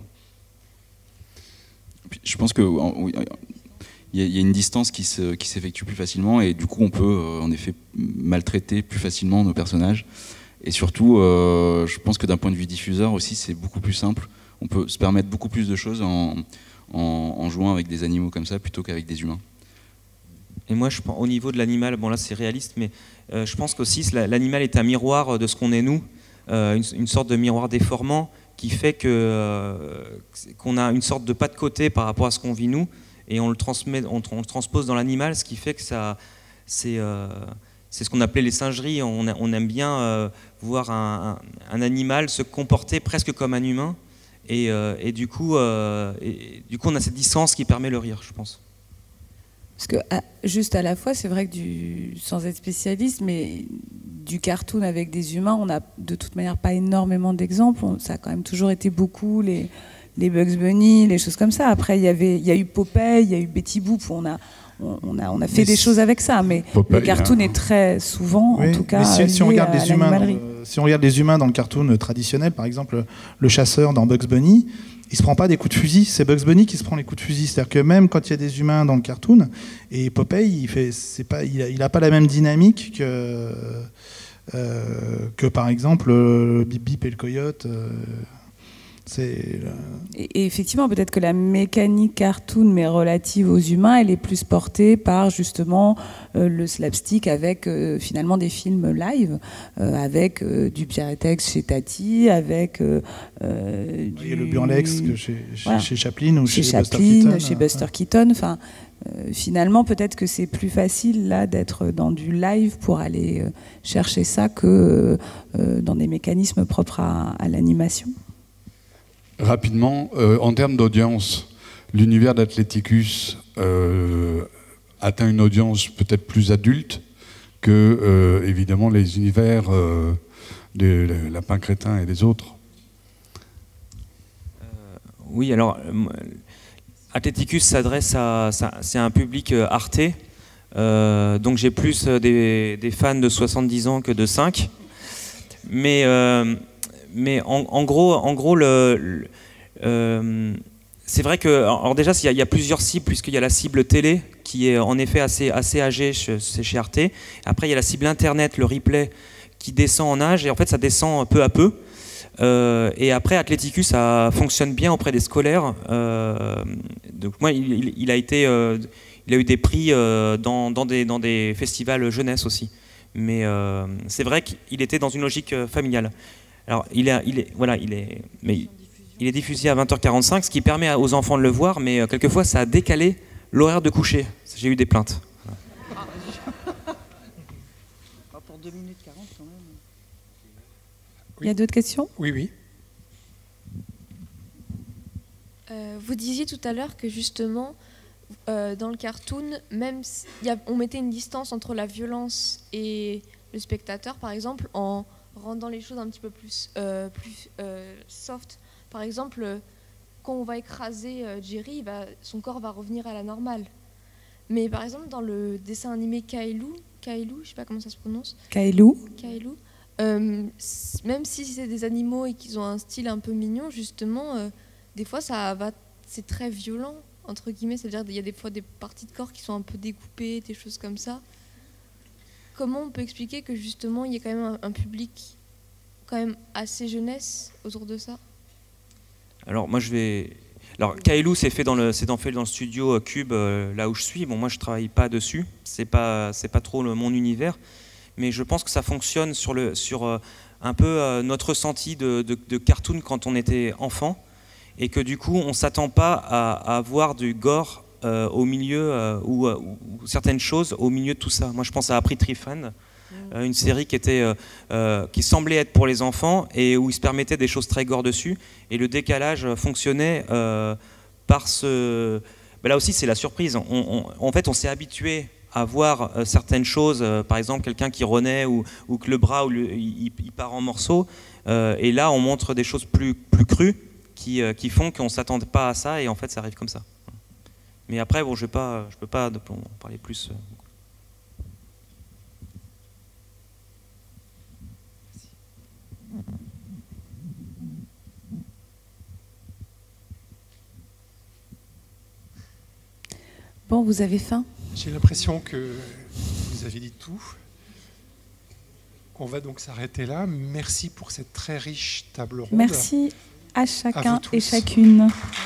Je pense que oui, il y a une distance qui se, qui s'effectue plus facilement, et du coup on peut euh, en effet maltraiter plus facilement nos personnages, et surtout euh, je pense que d'un point de vue diffuseur aussi c'est beaucoup plus simple, on peut se permettre beaucoup plus de choses en, en, en jouant avec des animaux comme ça plutôt qu'avec des humains. Et moi je pense, au niveau de l'animal, bon là c'est réaliste, mais euh, je pense qu'aussi l'animal est un miroir de ce qu'on est nous, euh, une, une sorte de miroir déformant qui fait que euh, qu'on a une sorte de pas de côté par rapport à ce qu'on vit nous, et on le transmet, on, on le transpose dans l'animal, ce qui fait que ça, c'est euh, c'est ce qu'on appelait les singeries. On, a, on aime bien euh, voir un, un, un animal se comporter presque comme un humain, et, euh, et, du coup, euh, et du coup, on a cette distance qui permet le rire, je pense. Parce que à, juste à la fois, c'est vrai que du, sans être spécialiste, mais du cartoon avec des humains, on n'a de toute manière pas énormément d'exemples. Ça a quand même toujours été beaucoup les les Bugs Bunny, les choses comme ça. Après, il y avait, il y a eu Popeye, il y a eu Betty Boop. On a, on a, on a fait mais des choses avec ça. Mais Popeye, le cartoon hein. est très souvent, oui, en tout cas, si, si on regarde les humains, dans, euh, si on regarde les humains dans le cartoon traditionnel, par exemple, le chasseur dans Bugs Bunny, il se prend pas des coups de fusil. C'est Bugs Bunny qui se prend les coups de fusil. C'est-à-dire que même quand il y a des humains dans le cartoon, et Popeye, il fait, c'est pas, il a, il a pas la même dynamique que, euh, que par exemple, euh, Bip Bip et le coyote. Euh, Et, et effectivement, peut-être que la mécanique cartoon, mais relative aux humains, elle est plus portée par justement euh, le slapstick avec euh, finalement des films live, euh, avec euh, du Pierre et Tex chez Tati, avec euh, euh, du... le burlesque chez, voilà. chez Chaplin ou chez, chez Chaplin, Buster Keaton. Chez Buster ouais. Keaton. Enfin, euh, finalement, peut-être que c'est plus facile là d'être dans du live pour aller euh, chercher ça que euh, dans des mécanismes propres à, à l'animation. Rapidement, euh, en termes d'audience, l'univers d'Athleticus euh, atteint une audience peut-être plus adulte, que, euh, évidemment, les univers euh, des lapins crétins et des autres. euh, Oui, alors, euh, Athleticus s'adresse à, c'est un public Arte, euh, donc j'ai plus des, des fans de soixante-dix ans que de cinq. Mais, euh, mais en, en gros, en gros le, le, euh, c'est vrai que, alors déjà, il y, a, il y a plusieurs cibles, puisqu'il y a la cible télé, qui est en effet assez, assez âgée chez, chez Arte. Après, il y a la cible Internet, le replay, qui descend en âge, et en fait, ça descend peu à peu. Euh, et après, Athleticus, ça fonctionne bien auprès des scolaires. Euh, donc moi, il, il, il a été, euh, il a eu des prix euh, dans, dans, des, dans des festivals jeunesse aussi. Mais euh, c'est vrai qu'il était dans une logique familiale. Alors, il est, il est, voilà, il est, mais il est diffusé à vingt heures quarante-cinq, ce qui permet aux enfants de le voir, mais quelquefois, ça a décalé l'horaire de coucher. J'ai eu des plaintes. Pour deux minutes quarante, quand même. Il y a d'autres questions ? Oui, oui. Euh, vous disiez tout à l'heure que justement, euh, dans le cartoon, même si y a, on mettait une distance entre la violence et le spectateur, par exemple, en rendant les choses un petit peu plus, euh, plus euh, soft. Par exemple, quand on va écraser euh, Jerry, il va, son corps va revenir à la normale. Mais par exemple, dans le dessin animé Kailou, Kailou, je sais pas comment ça se prononce. Kailou. Kailou. Euh, même si c'est des animaux et qu'ils ont un style un peu mignon, justement, euh, des fois, ça va, c'est très violent, entre guillemets. C'est-à-dire qu'il y a des fois des parties de corps qui sont un peu découpées, des choses comme ça. Comment on peut expliquer que, justement, il y a quand même un, un public quand même assez jeunesse autour de ça ? Alors, moi, je vais... Alors, Kailou, c'est fait dans le, c'est fait dans le studio Cube, euh, là où je suis. Bon, moi, je travaille pas dessus. C'est pas, c'est pas trop le, mon univers. Mais je pense que ça fonctionne sur, le, sur euh, un peu euh, notre ressenti de, de, de cartoon quand on était enfant, et que du coup on ne s'attend pas à, à voir du gore euh, au milieu, euh, ou, ou, ou certaines choses au milieu de tout ça. Moi je pense à Apri-Trifan, euh, une série qui, était, euh, euh, qui semblait être pour les enfants, et où il se permettait des choses très gore dessus, et le décalage fonctionnait euh, par ce... Ben là aussi c'est la surprise, on, on, en fait on s'est habitué à voir euh, certaines choses, euh, par exemple quelqu'un qui renaît, ou, ou que le bras ou le, il, il part en morceaux, euh, et là on montre des choses plus, plus crues qui, euh, qui font qu'on ne s'attend pas à ça, et en fait ça arrive comme ça. Mais après bon, je ne peux pas en parler plus. Bon, vous avez faim ? J'ai l'impression que vous avez dit tout. On va donc s'arrêter là. Merci pour cette très riche table ronde. Merci à chacun à et chacune.